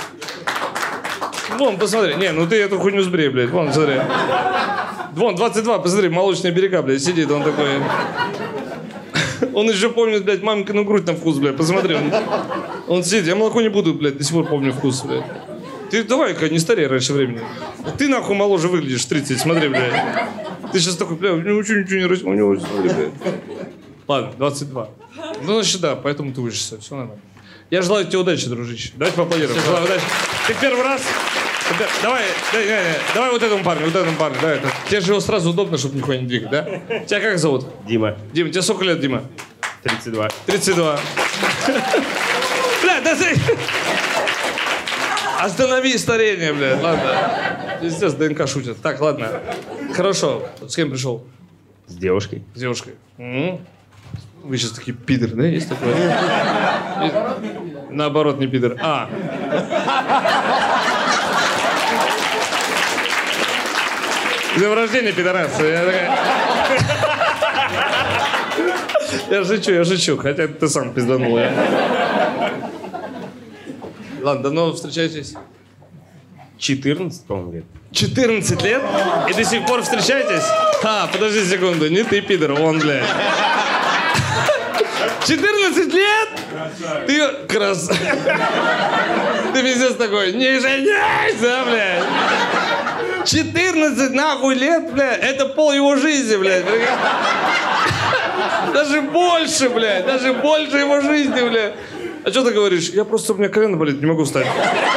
Вон, посмотри. Не, ну ты эту хуйню сбрей, блядь. Вон, смотри. Вон, двадцать два, посмотри, молочные берега, блядь, сидит, он такой... Он еще помнит, блядь, мамкину грудь на вкус, блядь, посмотри. Он, он сидит, я молоко не буду, блядь, до сих пор помню вкус, блядь. Ты давай-ка, не старей раньше времени. Ты нахуй моложе выглядишь, тридцать, смотри, блядь. Ты сейчас такой, блядь, у него ничего, ничего не растет, у него, смотри, блядь. Ладно, двадцать два. Ну, значит, да, поэтому ты учишься, все нормально. Я желаю тебе удачи, дружище. Давайте поаплодируем. Желаю удачи. Ты первый раз? Да, давай, да, не, не, давай вот этому парню, вот этому парню. Давай, это. Тебе же его сразу удобно, чтобы нихуя не двигать, да? Тебя как зовут? Дима, Дима, тебе сколько лет, Дима? тридцать два. тридцать два. Бля, да ты... Останови старение, блядь, ладно. Здесь ДНК шутит. Так, ладно. Хорошо. С кем пришел? С девушкой. С девушкой. М-м. Вы сейчас такие пидор, да? Есть такое? Наоборот, не пидор. А. С днем рождения, пидорас. Я, такая... я шучу, я шучу. Хотя ты сам пизданул. Я. Ладно, давно встречаетесь? четырнадцать, по-моему, лет. четырнадцать лет? И до сих пор встречаетесь? А, подожди секунду, не ты, пидор, он, блядь. четырнадцать лет? Ты крас... Ты пиздец такой, не женись, да, блядь? четырнадцать нахуй лет, блядь, это пол его жизни, блядь. Даже больше, блядь, даже больше его жизни, блядь. А что ты говоришь? Я просто, у меня колено болит, не могу встать.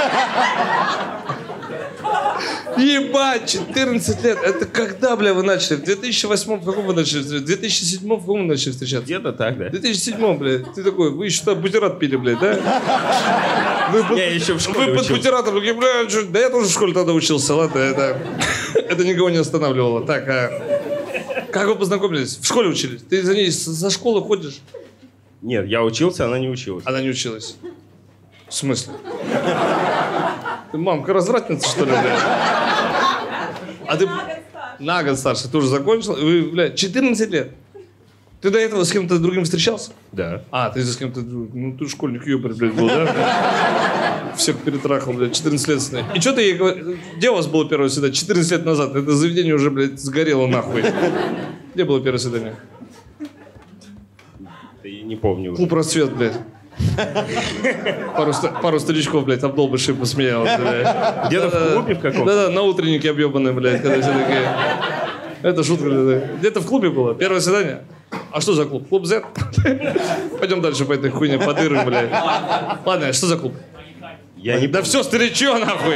Ебать, четырнадцать лет. Это когда, бля, вы начали? В две тысячи восьмом в каком вы начали встречаться? В две тысячи седьмом в каком вы начали встречаться? Где-то так, да. В две тысячи седьмом, блядь. Ты такой, вы еще тогда бутерат пили, блядь, да? Вы под, Я еще в школе Вы под учился. бутератом, такие, бля, чё, да я тоже в школе тогда учился, ладно, это... Это никого не останавливало. Так, а... Как вы познакомились? В школе учились? Ты за ней за школу ходишь? Нет, я учился, она не училась. Она не училась. В смысле? Ты, мамка, развратница, что ли, блядь? А ты на год старше, ты уже закончил? Вы, блядь, четырнадцать лет? Ты до этого с кем-то другим встречался? Да. А, ты с кем-то другим. Ну, ты школьник ёпарь, блядь, был, да? Всех перетрахал, блядь, четырнадцать лет. И что ты ей говорил? Где у вас было первое свидание? четырнадцать лет назад. Это заведение уже, блядь, сгорело нахуй. Где было первое свидание? Да я не помню уже. Клуб «Расцвет», блядь. Пару, пару старичков, блядь, обдолбыши посмеялся, блядь. Где-то в клубе в каком-то? Да-да, на утреннике объебанные, блядь, когда все такие... Это шутка, блядь. Где-то в клубе было, первое свидание. А что за клуб? Клуб Z? Пойдем дальше по этой хуйне, подырым, блядь. Ладно, что за клуб? Я не Да все, старичок, нахуй.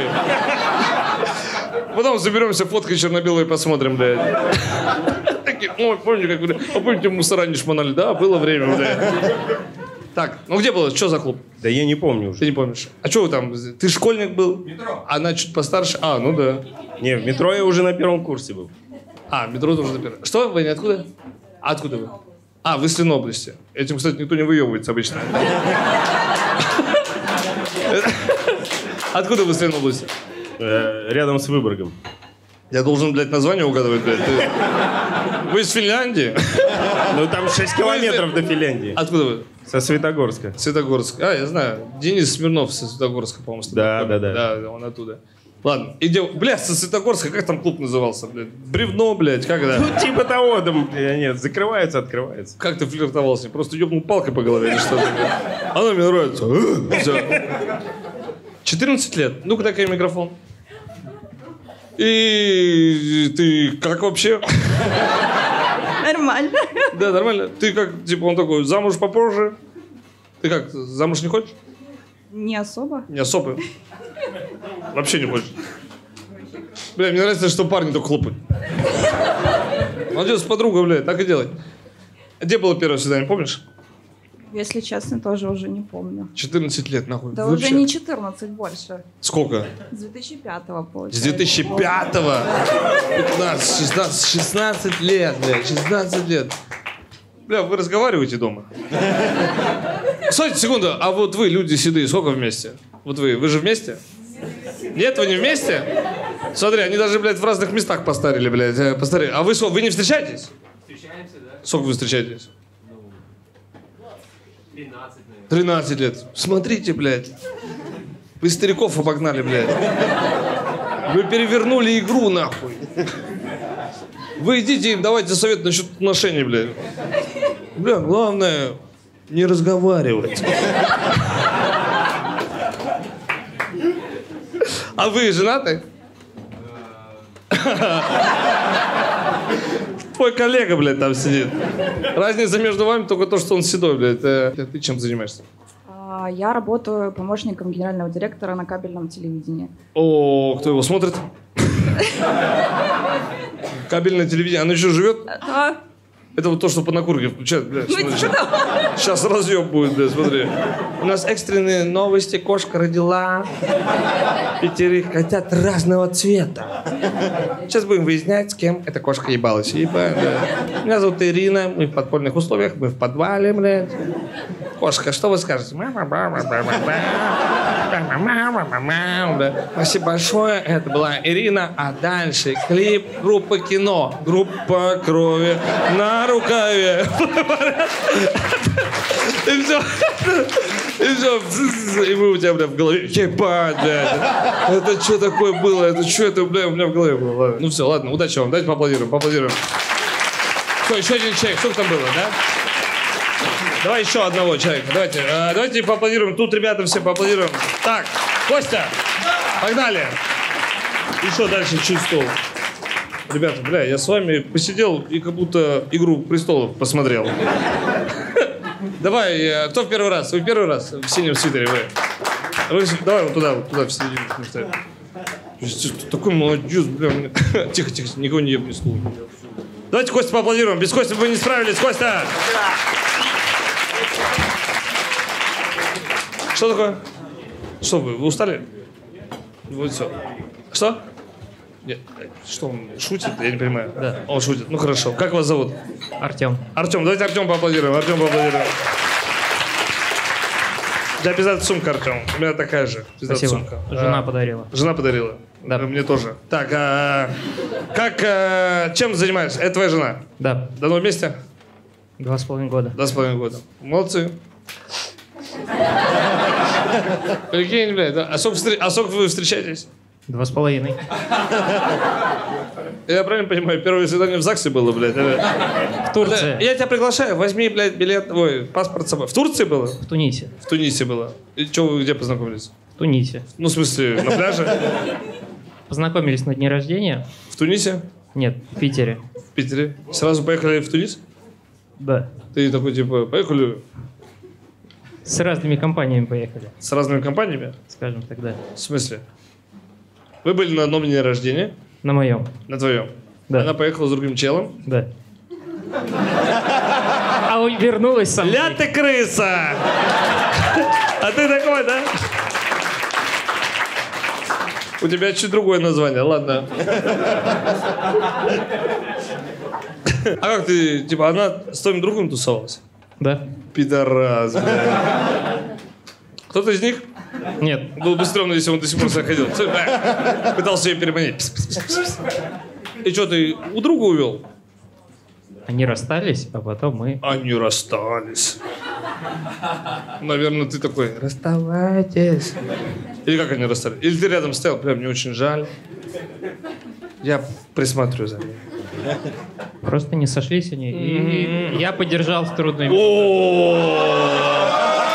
Потом заберемся, фоткой черно-белой посмотрим, блядь. Такие, ой, помните, как вы... А помните, мусора не шмонали? Да, было время, блядь. Так, ну где было? Что за клуб? Да я не помню уже. Ты не помнишь. А что вы там? Ты школьник был? Метро. Она чуть постарше? А, ну да. Не, в метро я уже на первом курсе был. А, метро тоже на первом. Что? Вы не откуда? А откуда вы? А, вы из Ленобласти. Этим, кстати, никто не выебывается обычно. Откуда вы из Ленобласти? Э, Рядом с Выборгом. Я должен, блядь, название угадывать, блядь. Ты- Вы из Финляндии? Ну там шесть километров до Финляндии. Откуда вы? Со Светогорска. Светогорск. А, я знаю. Денис Смирнов со Светогорска, по-моему. Да, да, да. Да, он оттуда. Ладно, иди, бля, со Светогорска, как там клуб назывался, блядь? Бревно, блядь, как это? Ну типа того, там, э, нет, закрывается, открывается. Как ты флиртовал с ней? Просто ёбнул палкой по голове или что-то? Она мне нравится. Всё. четырнадцать лет. Ну-ка, дай-ка микрофон. И ты как вообще? Нормально. Да, нормально. Ты как, типа, он такой, замуж попозже? Ты как, замуж не хочешь? Не особо. Не особо. Вообще не хочешь. Бля, мне нравится, что парни только хлопают. Молодец, подруга, бля, так и делай. Где было первое свидание, помнишь? Если честно, тоже уже не помню. четырнадцать лет, нахуй. Да Вообще. уже не четырнадцать, больше. Сколько? С две тысячи пятого, С получается. две тысячи пятого? пятнадцать, шестнадцать, шестнадцать лет, бля, шестнадцать лет. Бля, вы разговариваете дома? Стойте, секунду, а вот вы, люди седые, сколько вместе? Вот вы, вы же вместе? Нет, вы не вместе? Смотри, они даже, блядь, в разных местах постарили, блядь, э, постарели. А вы, сколько, вы не встречаетесь? Встречаемся, да? Сколько вы встречаетесь? тринадцать, наверное. тринадцать лет. Смотрите, блядь. Вы стариков обогнали, блядь. Вы перевернули игру, нахуй. Вы идите им, давайте совет насчет отношений, блядь. Бля, главное, не разговаривать. А вы женаты? Твой коллега, блядь, там сидит. Разница между вами только то, что он седой, блядь. Э, Ты чем занимаешься? А, А, Я работаю помощником генерального директора на кабельном телевидении. О, кто его смотрит? Кабельное телевидение. Оно еще живет? А, Это вот то, что по накурке включают, блядь. смотри, щас- Сейчас разъеб будет, блядь, смотри. У нас экстренные новости. Кошка родила. Пятерых котят разного цвета. Сейчас будем выяснять, с кем эта кошка ебалась. Ебать, блядь. Меня зовут Ирина. Мы в подпольных условиях. Мы в подвале, блядь. Кошка, что вы скажете? Спасибо большое. Это была Ирина. А дальше клип группы кино. Группа крови на рукаве. И все. И все. И мы у тебя, бля, в голове. Ебать, блядь. Это что такое было? Это что это, бля, у меня в голове было? Ладно. Ну все, ладно, удачи вам. Давайте поаплодируем, поаплодируем. Все, еще один человек. Сколько там было, да? Давай еще одного человека. Давайте, э, давайте поаплодируем. Тут ребята все поаплодируем. Так, Костя, погнали. Еще дальше чуть стол. Ребята, бля, я с вами посидел и как будто «Игру престолов» посмотрел. Давай, э, кто в первый раз? Вы первый раз в синем свитере? Вы? Вы давай вот туда, вот туда, в середину. Такой молодец, бля. Тихо, тихо, никого не ебни стул. Давайте Костя поаплодируем. Без Кости вы не справились. Костя! Что такое? Что вы, вы устали? Вот все. Что? Нет, что он шутит? Я не понимаю. Да. Он шутит. Ну хорошо. Как вас зовут? Артем. Артем. Давайте Артем поаплодируем. Артем поаплодируем. У тебя обязательно сумка, Артем. У меня такая же. Спасибо. Сумка. Жена А, подарила. Жена подарила? Да. Мне тоже. Так, а, как, а, чем занимаешься? Это твоя жена? Да. Давно вместе? Два с половиной года. Два с половиной года. Молодцы. Прикинь, блядь, да? А сколько, встр... а сколько вы встречаетесь? Два с половиной. Я правильно понимаю, первое свидание в ЗАГСе было, блядь? В Турции. Я тебя приглашаю, возьми, блядь, билет, ой, паспорт с собой. В Турции было? В Тунисе. В Тунисе было. И что, вы где познакомились? В Тунисе. Ну, в смысле, на пляже? Познакомились на дне рождения. В Тунисе? Нет, в Питере. В Питере? Сразу поехали в Тунис? Да. Ты такой, типа, поехали С разными компаниями поехали, с разными компаниями? скажем тогда. В смысле? Вы были на одном дне рождения, На моем. на твоем. Да. Она поехала с другим челом. Да. А он вернулась со мной. Ля ты крыса! А ты такой, да? У тебя чуть другое название, ладно. А как ты, типа, она с твоим другом тусовалась? Да. Пидорас, бля. Кто-то из них? Нет. Было бы стрёмно, если он до сих пор заходил. Пытался ее переманить. Пс, пс, пс, пс. И что, ты у друга увел? Они расстались, а потом мы... Они расстались. Наверное, ты такой, расставайтесь. Или как они расстались? Или ты рядом стоял, прям мне очень жаль. Я присмотрю за ней. Просто не сошлись они. И я поддержал в трудные минуты. О!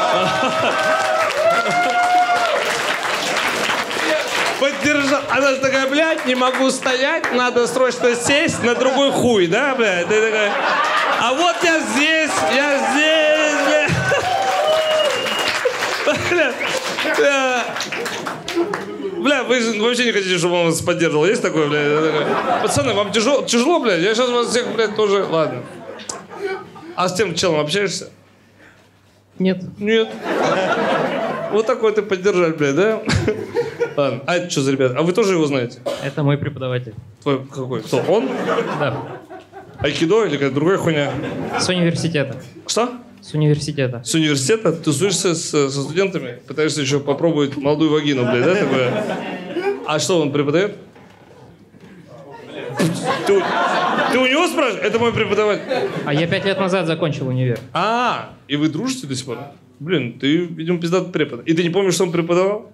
Поддержал. Она же такая, блядь, не могу стоять, надо срочно сесть на другой хуй, да, блядь? Ты такая, а вот я здесь, я здесь, блядь. Бля, бля, вы же вообще не хотите, чтобы он вас поддерживал? Есть такое, блядь? Пацаны, вам тяжело, тяжело, блядь? Я сейчас вас всех, блядь, тоже... Ладно. А с тем челом общаешься? Нет. Нет. Вот такой ты поддержать, блядь, да? Ладно. А это что за ребята? А вы тоже его знаете? Это мой преподаватель. Твой какой? Кто? Он? Да. Айкидо или какая-то другая хуйня? С университета. Что? С университета. С университета? Ты тусуешься с, со студентами? Пытаешься еще попробовать молодую вагину, блядь, да, такое? А что он преподает? Ты, ты у него спрашиваешь? Это мой преподаватель. А я пять лет назад закончил универ. А, и вы дружите до сих пор? Блин, ты, видимо, пиздатый препод. И ты не помнишь, что он преподавал?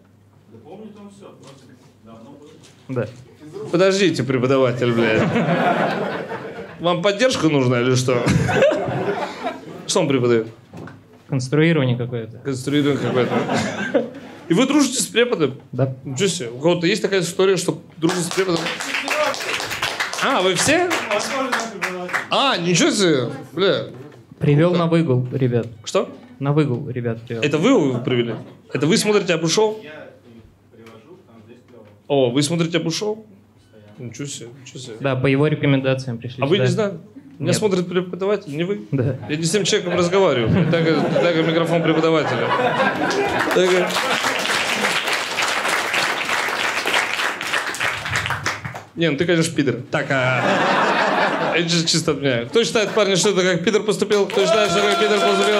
Да. Подождите, преподаватель, блядь. Вам поддержка нужна или что? Что он преподает? Конструирование какое-то. Конструирование какое-то. И вы дружите с преподом? Да. Ничего себе. У кого-то есть такая история, что дружите с преподом? А, вы все? А, ничего себе. Бля. Привел на выгул, ребят. Что? На выгул, ребят, привел. Это вы его привели? Это вы смотрите Абушов? О, вы смотрите Абушов? Ничего себе, ничего себе. Да, по его рекомендациям пришли. А вы сюда. не знаете? Меня Нет. смотрит преподаватель, не вы? Да. Я не с тем человеком разговариваю. Так, так микрофон преподавателя. Так, не, ну ты, конечно, пидор. Так, а... Это же чисто от меня. Кто считает, парни, что это как пидор поступил? Кто считает, что как пидор поступил?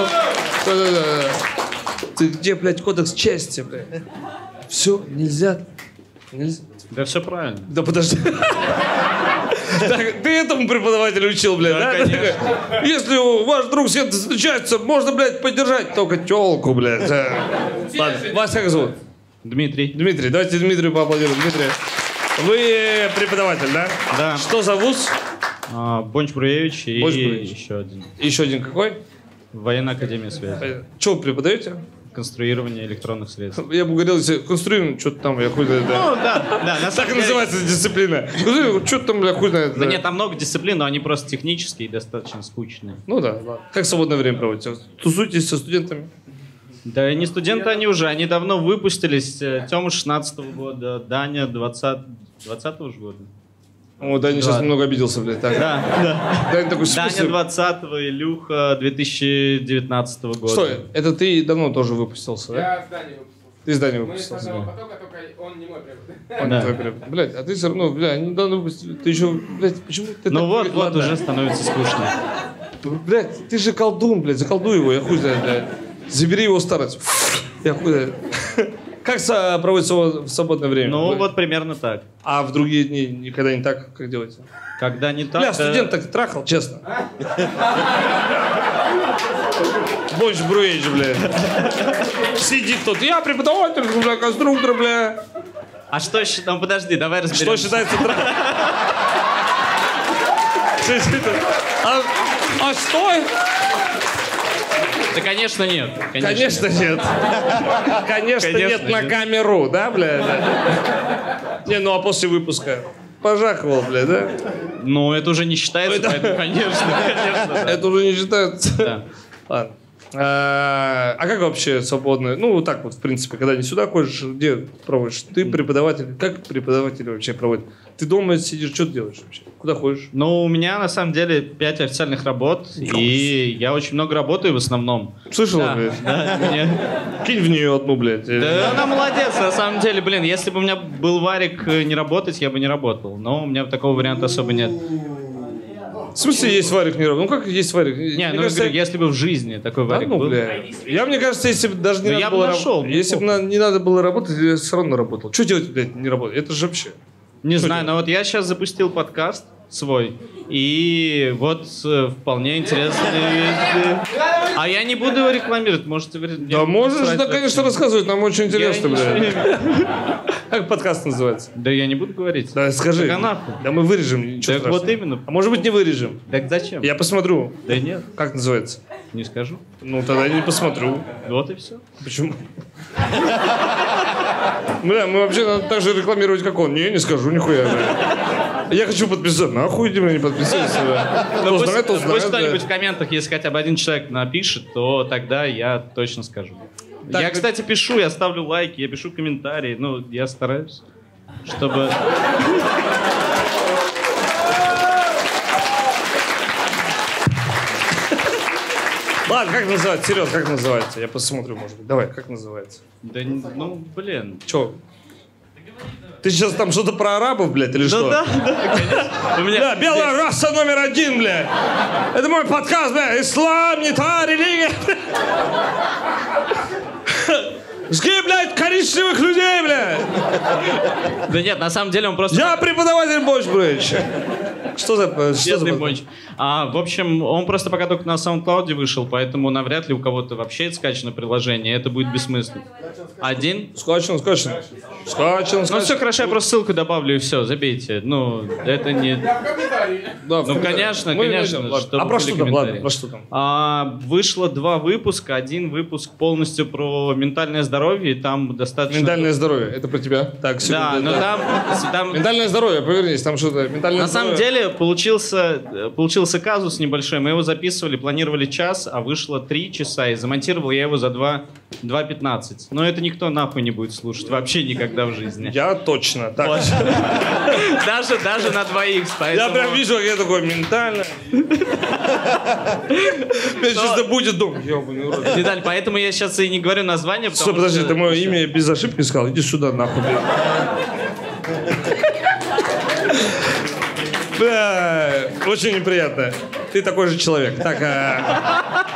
Ты где, блядь, кодекс чести, блядь? Все, нельзя. Нельзя. Да все правильно. Да подожди. Так, ты этому преподавателю учил, блядь, да? конечно. Если у ваш друг с кем-то встречается, можно, блядь, поддержать только телку, блядь. Ладно, вас как зовут? Дмитрий. Дмитрий, давайте Дмитрию поаплодируем. Дмитрий, вы преподаватель, да? Да. Что за вуз? А, Бонч Бруевич и Бонч Бруевич. еще один. Еще один какой? Военная академия связи. Что вы преподаете? Конструирование электронных средств. Я бы говорил, если конструируем, что-то там, я хуй знает. Ну да, да, на Так самом и деле- называется дисциплина. Что-то там, бля, хуй знает. Да нет, там много дисциплин, но они просто технические и достаточно скучные. Ну да, ладно. Как свободное время проводите? Тусуетесь со студентами? Да и не студенты они уже, они давно выпустились. Э, Тёма шестнадцатого года, Даня двадцатого же года. О, Даня сейчас Да. немного обиделся, блядь. Так. Да, да. Даня такой, в Даня смысле? двадцатого, Илюха две тысячи девятнадцатого года. Что, это ты давно тоже выпустился, да? Я в здании выпустился. Ты из Дании Мы выпустился. с одного потока, только он не мой препод. Он Да. твой препод. Блядь, а ты все равно, бля, они давно выпустили. Ты еще, блядь, почему ты Ну так- вот, вот Ладно. уже становится скучно. Блядь, ты же колдун, блядь, заколдуй его, я хуй знаю, блядь. Забери его старость. Я хуй знаю. Как со- проводится в свободное время? Ну Вы- вот примерно так. А в другие дни никогда не так, как делаете? Когда не так... Бля, э, студент так трахал, честно. Бонч Бруевич, бля. Сидит тут. Я преподаватель, бля, конструктор, бля. А что считается... Ну подожди, давай Что разберемся. считается трахом? А, а что? Да, конечно, нет. Конечно нет. Конечно, Конечно нет на нет. камеру, да, бля? Не, ну а после выпуска пожахивал, бля, да? Ну, это уже не считается, Это- поэтому, конечно, конечно. да. Это уже не считается. Да. Ладно. А, а как вообще свободно? Ну, вот так вот, в принципе, когда не сюда ходишь, где проводишь? Ты преподаватель. Как преподаватели вообще проводят? Ты дома сидишь, что ты делаешь вообще? Куда ходишь? Ну, у меня, на самом деле, пять официальных работ, и я очень много работаю в основном. Слышал, Да, блядь? да, мне- Кинь в нее одну, блядь. Да она молодец, на самом деле, блин, если бы у меня был варик э, не работать, я бы не работал. Но у меня такого варианта особо нет. В смысле есть варик не робот? Ну как есть варик? Не, Мне ну, я кажется, говорю, если бы в жизни такой да варик ну, был. бля. Я, мне кажется, если бы даже не Ну, надо я бы было нашел, работать, если бы неплохо. на- не надо было работать, я все равно работал. Что делать, блядь, не работать? Это же вообще... Не Что знаю, но вот я сейчас запустил подкаст свой, и вот э, вполне интересный... э, А я не буду его рекламировать, можете... Да можешь, да, конечно, рассказывать, нам очень интересно, Я ничего блядь. не- Как подкаст называется? Да я не буду говорить. Да скажи. Так а нахуй? Да мы вырежем, ничего Так страшного. вот именно. А может быть не вырежем? Так зачем? Я посмотрю. Да нет, Как называется? не скажу. Ну тогда я не посмотрю. Вот и все. Почему? Бля, мы вообще надо так же рекламировать, как он. Не, не скажу, нихуя. Бля. Я хочу подписаться. Нахуй ты меня не подписывайся. бля. Кто Ну, пусть, знает, то знает. пусть бля. кто-нибудь в комментах, если хотя бы один человек напишет, то тогда я точно скажу. Так, я, как- кстати, пишу, я ставлю лайки, я пишу комментарии. Ну, я стараюсь, чтобы... Ладно, как называется? Серьез, как называется? Я посмотрю, может быть. Давай, как называется? Да, не- ну, блин. Че? Ты сейчас там что-то про арабов, блядь, или Ну что? да, да, конечно. У меня... Бля, белая раса номер один, бля. Это мой подкаст, бля. Ислам, не та религия. Жги, блядь, коричневых людей, бля. Да нет, на самом деле он просто... Я преподаватель Бонч Бруевич. Что за... Что за... Бедный Бонч. А, в общем, он просто пока только на SoundCloud вышел, поэтому навряд ли у кого-то вообще это скачано приложение, это будет бессмысленно. Один? Скачан, скачан. Скачан, Ну все скачан. хорошо, я просто ссылку добавлю и все, забейте. Ну, это не... Да, в Ну, комментариях. конечно, Мы конечно, найдем, ладно. чтобы А про были что там? Ладно, комментарии. про что там? А, вышло два выпуска. Один выпуск полностью про ментальное здоровье, и там достаточно... Ментальное здоровье. Это про тебя? Так, Да, секунду, но да. там... там... Ментальное здоровье, повернись, там что-то. Ментальное На самом здоровье. деле, деле получился, получился казус небольшой. Мы его записывали, планировали час, а вышло три часа. И замонтировал я его за два пятнадцать. Но это никто нахуй не будет слушать. Вообще никогда в жизни. Я точно. Так. Даже, даже на два икс. Я прям вижу, как я такой ментально. Сейчас да будет дом. Ёбаный урод. Деталь, поэтому я сейчас и не говорю название. Стой, подожди, ты мое имя без ошибки сказал? Иди сюда, нахуй, блядь. Да, очень неприятно. Ты такой же человек. Так, а...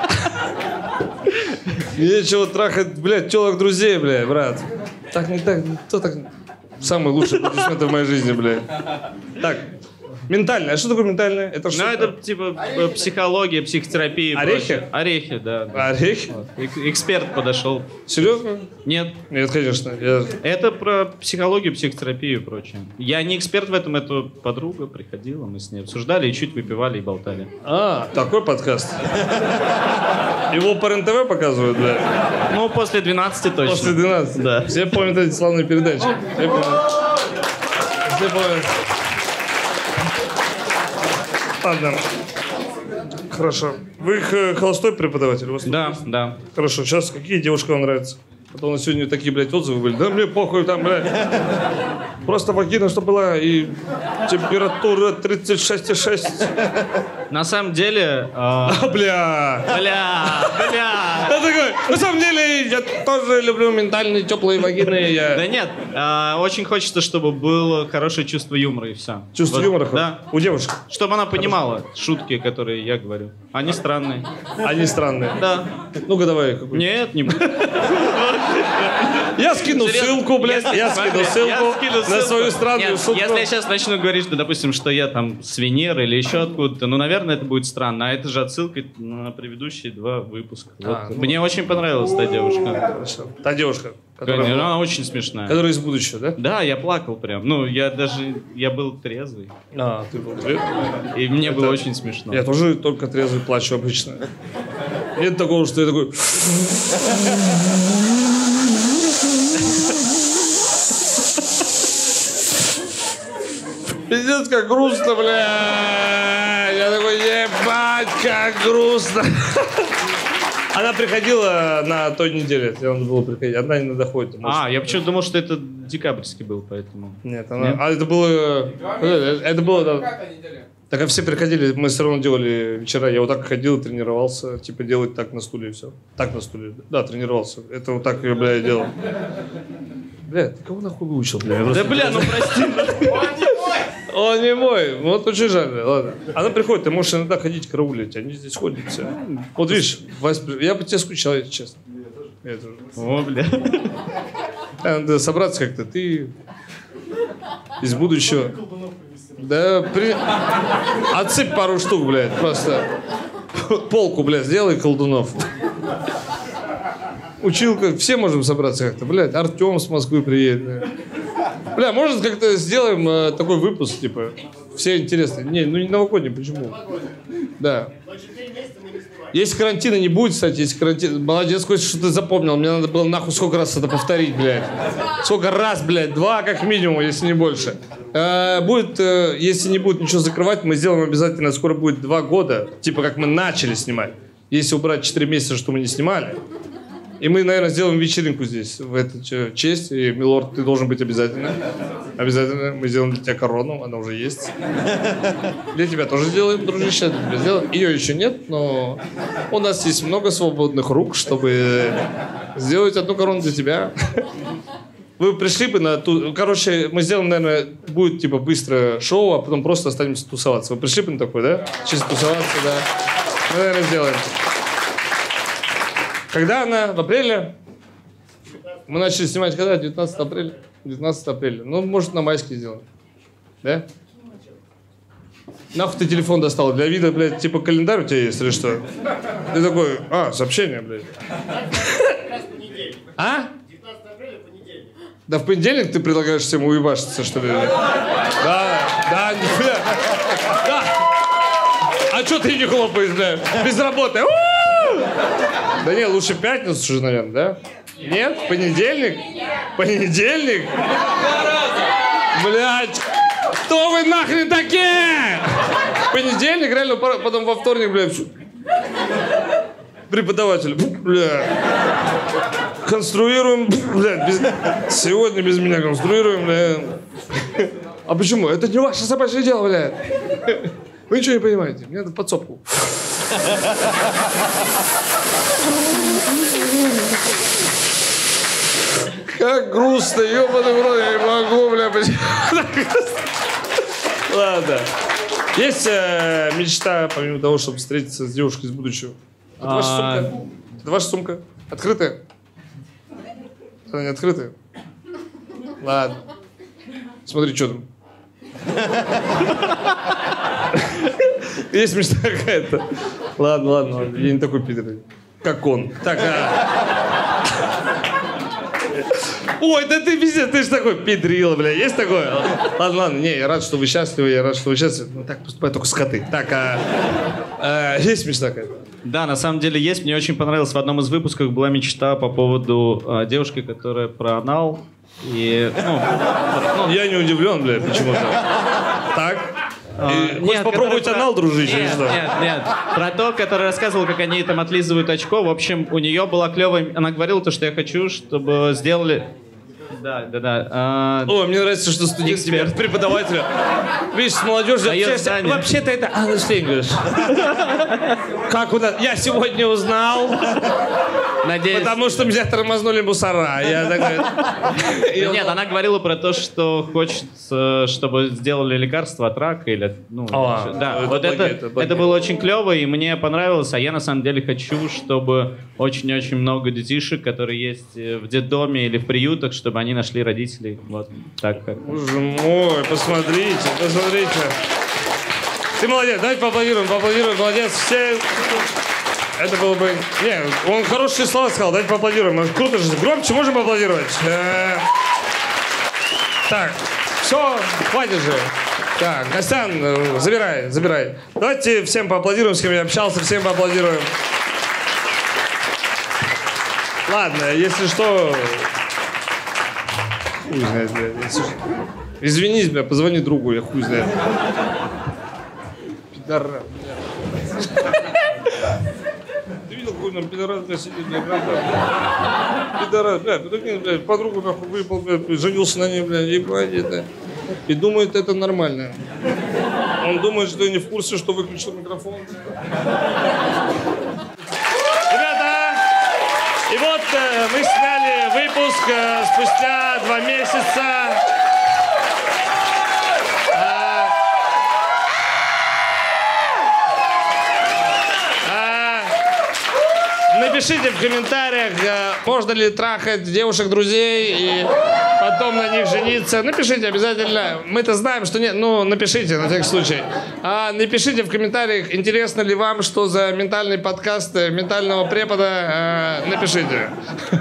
Нечего трахать, блядь, телок друзей, блядь, брат. Так не так, кто так... Самый лучший аплодисменты в моей жизни, блядь. Так, ментальное. А что такое ментальное? Это что? Ну, это типа психология, психотерапия. Орехи? Прочее. Орехи, да. да. Орехи? Вот. Эксперт подошел. Серьезно? Нет. Нет, конечно. Я... Это про психологию, психотерапию и прочее. Я не эксперт в этом, это подруга приходила, мы с ней обсуждали и чуть выпивали и болтали. А, такой подкаст. Его по РЕН-ТВ показывают, блядь? Ну, после двенадцати точно. После двенадцати? Да. Все помнят эти славные передачи? Все помнят. Все помнят. Ладно. Хорошо. Вы их э, холостой преподаватель? У вас Да, да. Хорошо. Сейчас какие девушки вам нравятся? Потом на сегодня такие, блядь, отзывы были. Да мне похуй там, блядь. Просто вагина, что была, и температура тридцать шесть и шесть. На самом деле... А, бля. Бля, бля. Я такой, на самом деле, я тоже люблю ментальные теплые вагины. Я... Да нет, а, очень хочется, чтобы было хорошее чувство юмора и все. Чувство вот, юмора? Да. У девушек? Чтобы она понимала шутки, которые я говорю. Они странные. Они странные? Да. Ну-ка давай. Какой. Нет, не буду. Я скину ссылку, блядь, я скину ссылку на свою странную Нет, шутку. если я сейчас начну говорить, что, допустим, что я там с Венеры или еще откуда-то, ну, наверное, это будет странно. А это же отсылка на предыдущие два выпуска. А, Вот. ну, Мне очень понравилась та девушка. Хорошо. Та девушка, которая, Конечно, была- она очень смешная. которая из будущего, да? Да, я плакал прям. Ну, я даже, я был трезвый. А, ты был трезвый? И мне Это- было очень смешно. Я тоже только трезвый плачу обычно. Нет такого, что я такой... Пиздец, как грустно, бля. Я такой, ебать, как грустно. Она приходила на той неделе, тебе надо было приходить. Одна не доходит. А, я почему-то думал, что это декабрьский был, поэтому... Нет, она... Нет? А это было... Это было... да. Какая неделя? Так а все приходили, мы все равно делали вечера. Я вот так ходил, тренировался, типа делать так на стуле и все. Так на стуле. Да, тренировался. Это вот так я, бля, и делал. Бля, ты кого нахуй выучил, бля? Я Да, просто- бля, ну прости. Он не мой. Вот очень жаль, бля. Ладно. Она приходит, ты можешь иногда ходить караулить. Они здесь ходят все. Вот видишь, Вась, я по тебе скучал, если честно. Я тоже. О, бля. А, надо собраться как-то. Ты из будущего. Да, при... отсыпь пару штук, блядь, просто. Полку, блядь, сделай колдунов. Училка, все можем собраться как-то, блядь. Артем с Москвы приедет. Бля, бля может, как-то сделаем э, такой выпуск, типа, все интересные. Не, ну не новогодний, почему? Да. Если карантина не будет, кстати, если карантин... Молодец, Костя, что ты запомнил. Мне надо было нахуй сколько раз это повторить, блядь. Сколько раз, блядь? Два как минимум, если не больше. Э, будет, э, если не будет ничего закрывать, мы сделаем обязательно, скоро будет два года, типа как мы начали снимать. Если убрать четыре месяца, что мы не снимали. И мы, наверное, сделаем вечеринку здесь, в эту ч- честь. И, милорд, ты должен быть обязательно. Обязательно. Мы сделаем для тебя корону, она уже есть. Для тебя тоже сделаем, дружище. Для тебя сделаем. Ее еще нет, но у нас есть много свободных рук, чтобы сделать одну корону для тебя. Вы пришли бы на ту... Короче, мы сделаем, наверное, будет типа быстро шоу, а потом просто останемся тусоваться. Вы пришли бы на такое, да? Чисто тусоваться, да. Мы, наверное, сделаем. Когда она? В апреле? Мы начали снимать когда? девятнадцатого апреля? девятнадцатого апреля. Ну, может, на майске сделаем. Да? Нахуй ты телефон достал? Для вида, блядь, типа календарь у тебя есть или что? Ты такой, а, сообщение, блядь. А? Да в понедельник ты предлагаешь всем уебашиться, что ли? Да, да, бля. Да. А что ты не хлопаешь, бля? Без работы. У-у-у! Да не, лучше пятницу уже, наверное, да? Нет? Понедельник? Понедельник? Блядь. Кто вы нахрен такие? В понедельник, реально, потом во вторник, бля, преподаватель, бля, конструируем, бля, без... сегодня без меня конструируем, бля. А почему? Это не ваше собачье дело, бля. Вы ничего не понимаете, мне надо подсобку. Как грустно, ёбаный в рот, я не могу, бля, ладно. Есть э, мечта, помимо того, чтобы встретиться с девушкой из будущего? Это ваша сумка? Это ваша сумка? Открытая? Она не открытая? Ладно. Смотри, что там. Есть мечта какая-то. Ладно, ладно, ладно, я не такой пидор, как он. Так, а... Ой, да ты пиздец, ты же такой педрила, бля, есть такое? Ладно, ладно, не, я рад, что вы счастливы, я рад, что вы счастливы. Ну так поступают только скоты. Так, а, а есть мечта какая-то? Да, на самом деле есть. Мне очень понравилось, в одном из выпусков была мечта по поводу э, девушки, которая про анал. И, ну, ну, я не удивлен, бля, почему-то. Так? А, И хочешь попробовать про... анал, дружище, нет, или что? Нет, нет. Про то, который рассказывал, как они там отлизывают очко. В общем, у нее была клевая... Она говорила то, что я хочу, чтобы сделали... Да, да, да. А... О, мне нравится, что студент тебя, преподавателя. Видишь, с молодежью общаешься. Вообще-то это English English. Как у нас? Я сегодня узнал. Надеюсь. Потому что меня тормознули мусора. Я такой... Нет, она говорила про то, что хочет, чтобы сделали лекарство от рака или... Ну, О, да, это вот благие, это, это благие. это было очень клево, и мне понравилось. А я на самом деле хочу, чтобы очень-очень много детишек, которые есть в детдоме или в приютах, чтобы они нашли родителей. Вот так как. Боже мой, посмотрите, посмотрите. Ты молодец, давайте поаплодируем, поаплодируем, молодец, все. Это было бы... Не, он хорошие слова сказал, давайте поаплодируем. Круто же, громче можем поаплодировать? Так, все, хватит же. Так, Костян, забирай, забирай. Давайте всем поаплодируем, с кем я общался, всем поаплодируем. Ладно, если что... Хуй знает, блядь. Если... Извинись, бля, позвони другу, я хуй знает. Пидорас, бля. Ты видел, какой нам пидорас, бля, сидит, бля, бля. Пидорас, бля, прикинь, бля, подругу нахуй выпал, бля, женился на ней, бля, ебать, это. И думает, это нормально. Он думает, что я не в курсе, что выключил микрофон. Ребята, и вот э, мы сняли выпуск э, спустя два месяца. А, а, напишите в комментариях, э, можно ли трахать девушек-друзей и потом на них жениться. Напишите обязательно. Мы-то знаем, что нет. Ну, напишите на всякий случай. А напишите в комментариях, интересно ли вам, что за ментальный подкаст ментального препода. Напишите.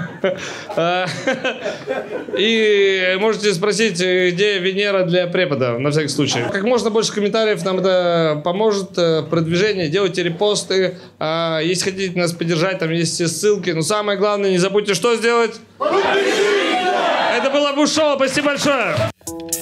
И можете спросить, где Венера для препода, на всякий случай. Как можно больше комментариев нам это поможет в продвижении. Делайте репосты. Если хотите нас поддержать, там есть все ссылки. Но самое главное, не забудьте что сделать. Это было Буш Шоу. Спасибо большое.